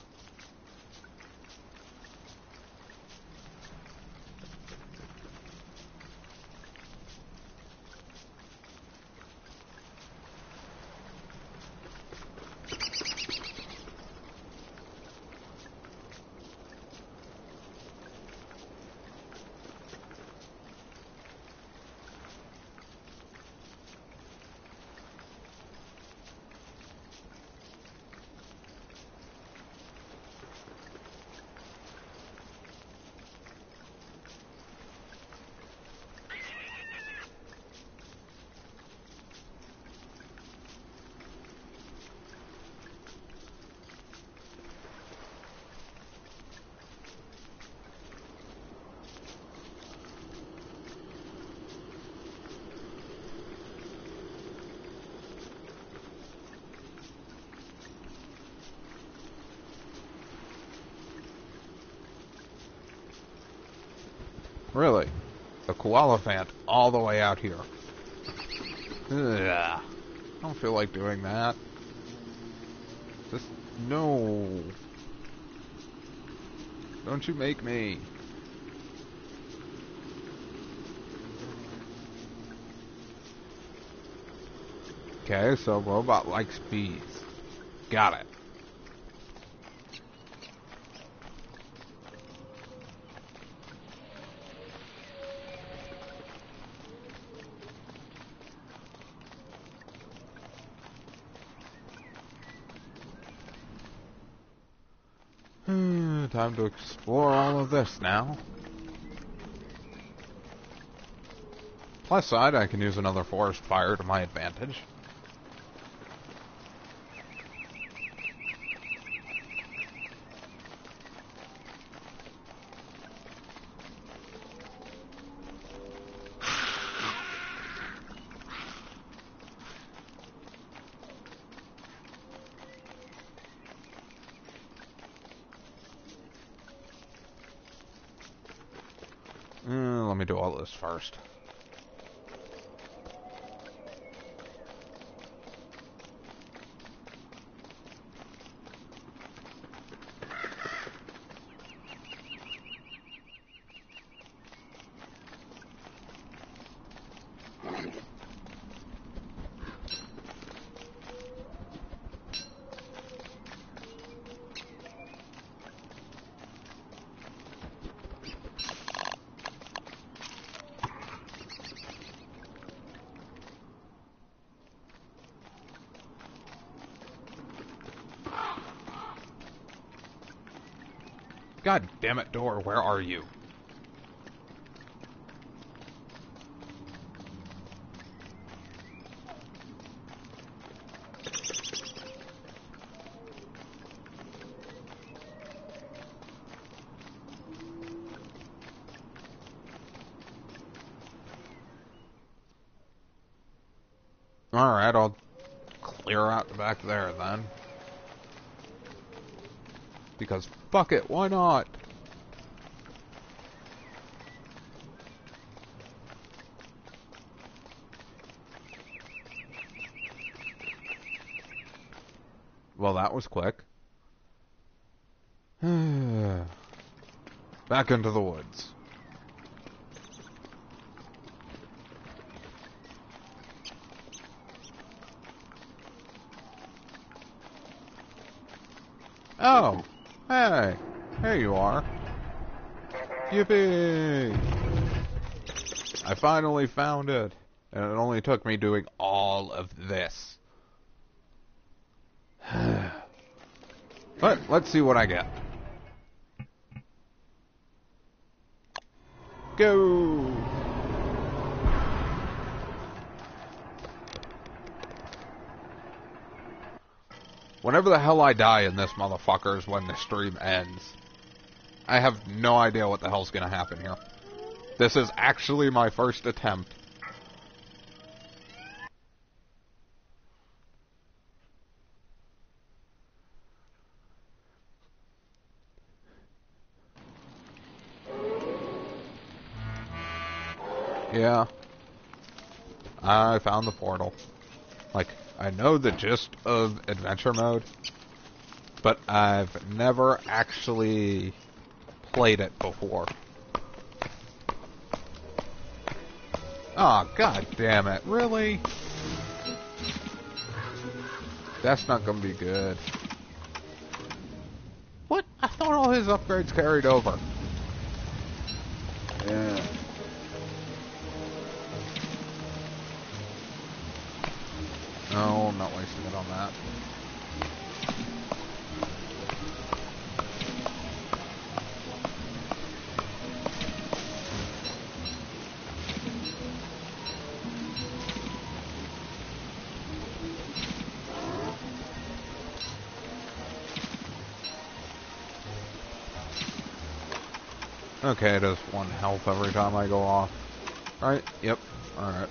Really? The koala plant all the way out here. Ugh. I don't feel like doing that. Just, no. Don't you make me. Okay, so robot likes bees. Got it. Time to explore all of this now. Plus side, I can use another forest fire to my advantage. Let me do all this first. God damn it, door, where are you? Alright, I'll clear out the back there then. Because fuck it, why not? Well, that was quick. Back into the woods. Oh, hey, here you are. Yippee! I finally found it, and it only took me doing all of this. But let's see what I get. Go! Whenever the hell I die in this motherfucker is when the stream ends. I have no idea what the hell's gonna happen here. This is actually my first attempt. Yeah. I found the portal. Like, I know the gist of adventure mode, but I've never actually played it before. Oh, god damn it. Really? That's not gonna be good. What? I thought all his upgrades carried over. Yeah. No, I'm not wasting it on that. Okay, it is 1 health every time I go off. Right? Yep. Alright.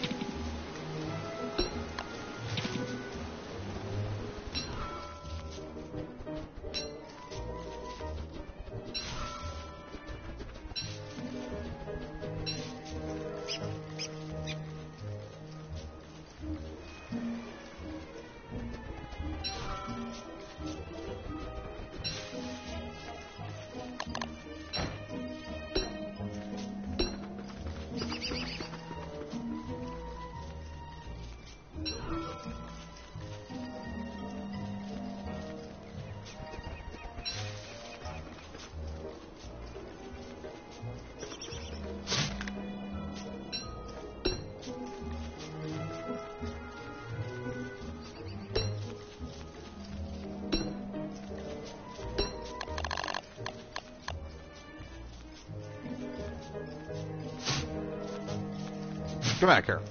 Come back here.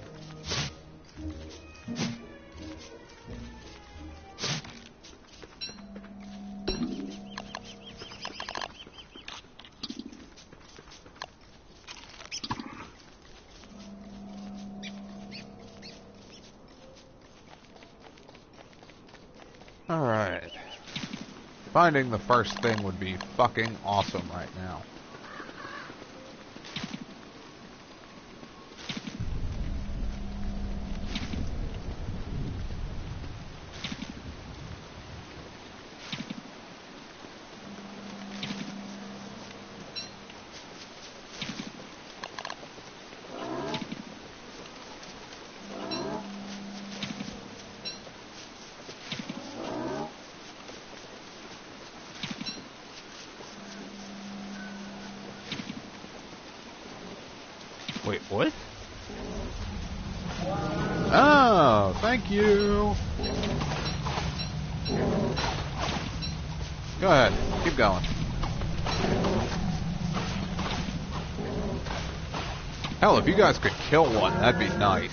Alright. Finding the first thing would be fucking awesome right now. Wait, what? Oh, thank you. Go ahead, keep going. Hell, if you guys could kill one, that'd be nice.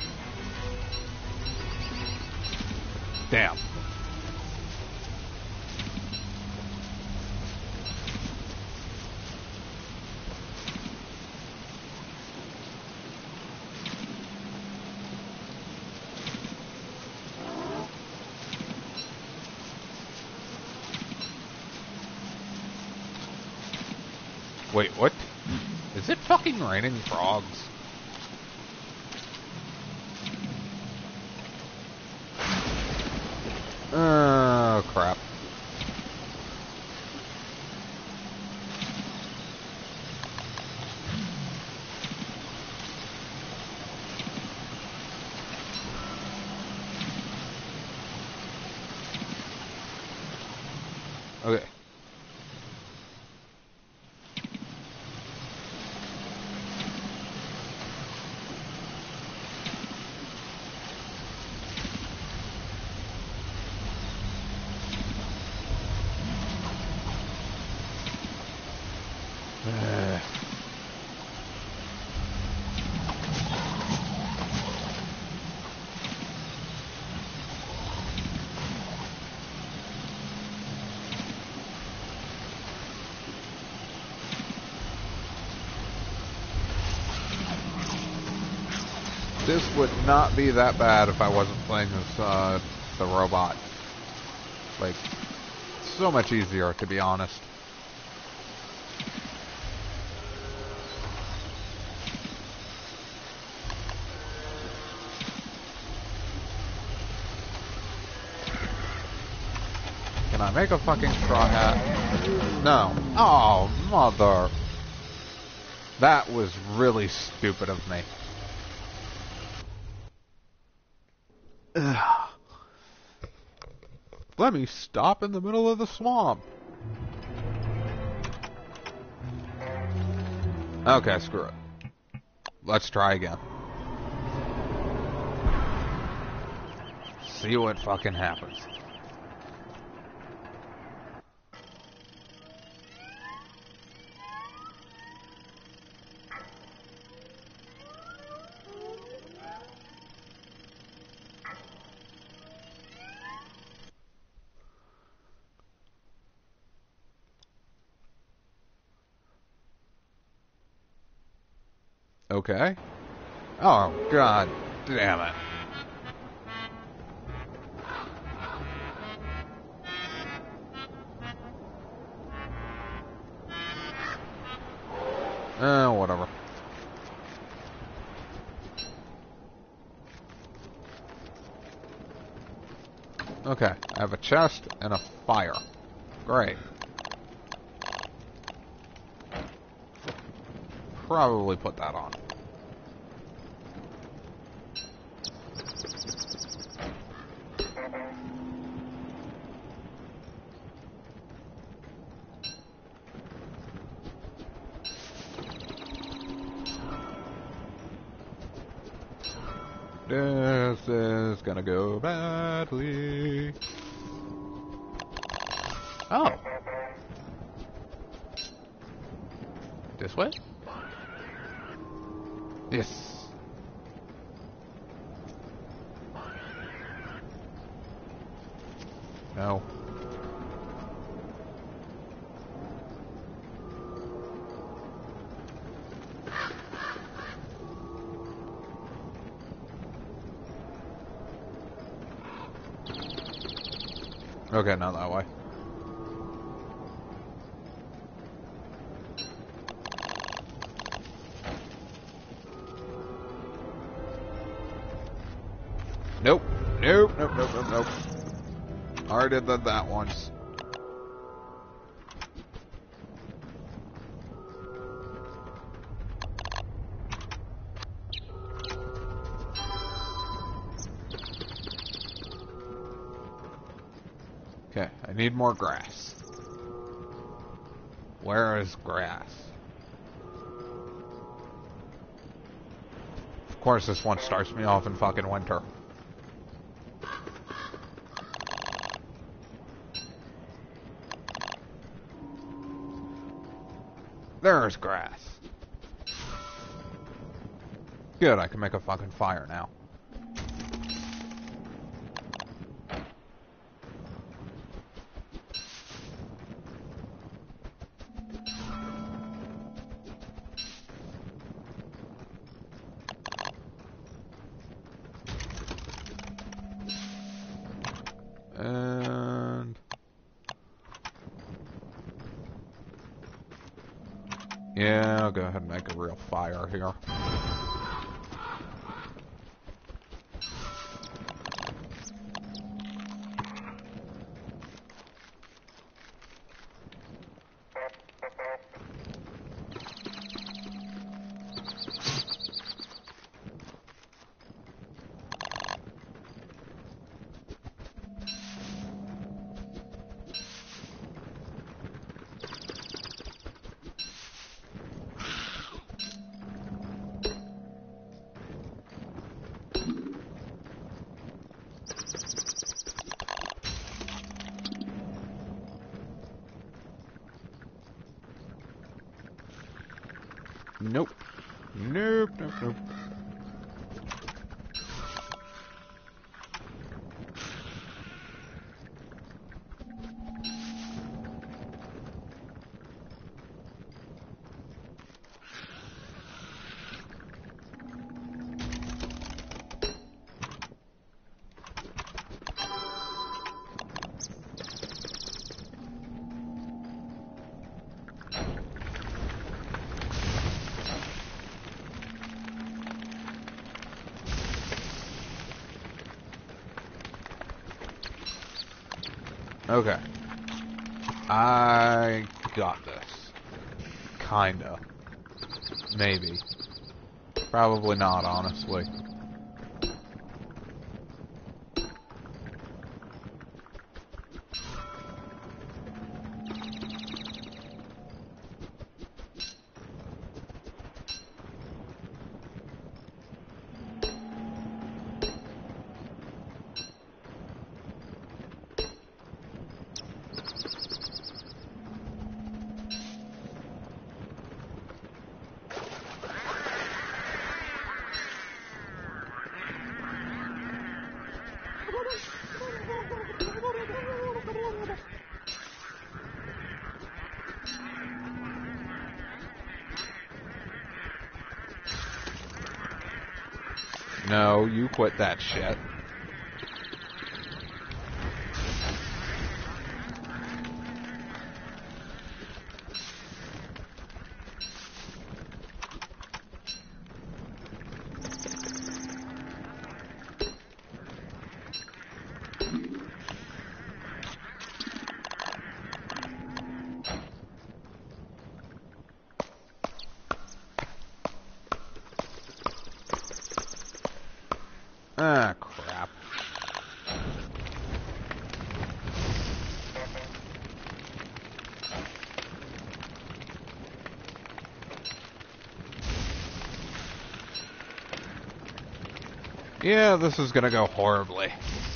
Damn. Wait, what? Is it fucking raining frogs? Oh, crap. Okay. This would not be that bad if I wasn't playing this, the robot. Like, so much easier, to be honest. Can I make a fucking straw hat? No. Oh, mother. That was really stupid of me. Ugh. Let me stop in the middle of the swamp. Okay, screw it. Let's try again. See what fucking happens. Okay. Oh, god damn it. Whatever. Okay, I have a chest and a fire. Great. Probably put that on. This is gonna go badly. Oh. This way? Yes. No. Okay, not that way. Nope. Nope, nope, nope, nope, nope. Already did that once. Okay, I need more grass. Where is grass? Of course, this one starts me off in fucking winter. There's grass. Good, I can make a fucking fire now. And Yeah, I'll go ahead and make a real fire here. Nope. Nope, nope, nope. Okay. I got this. Kinda. Maybe. Probably not, honestly. No, you quit that shit. Ah, crap. Yeah, this is gonna go horribly.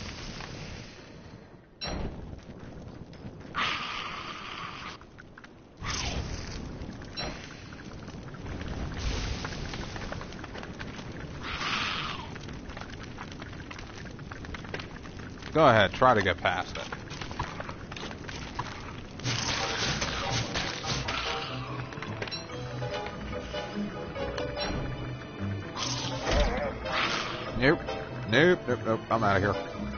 Go ahead, try to get past it. Nope. Nope, nope, nope. I'm out of here.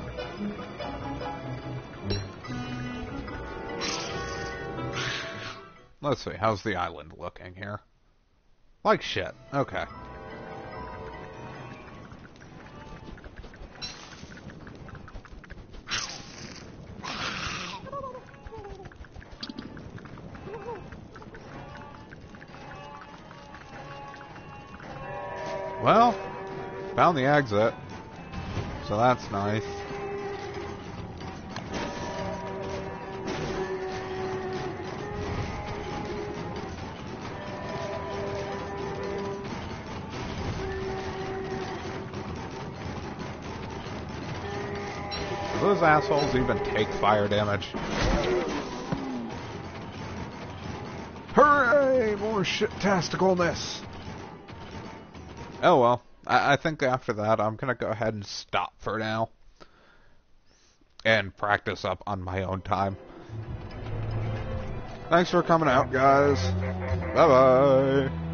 Let's see, how's the island looking here? Like shit. Okay. Well, found the exit. So that's nice. Do those assholes even take fire damage? Hooray! More shit-tasticalness! Oh well. I think after that, I'm gonna go ahead and stop for now. And practice up on my own time. Thanks for coming out, guys. Bye-bye.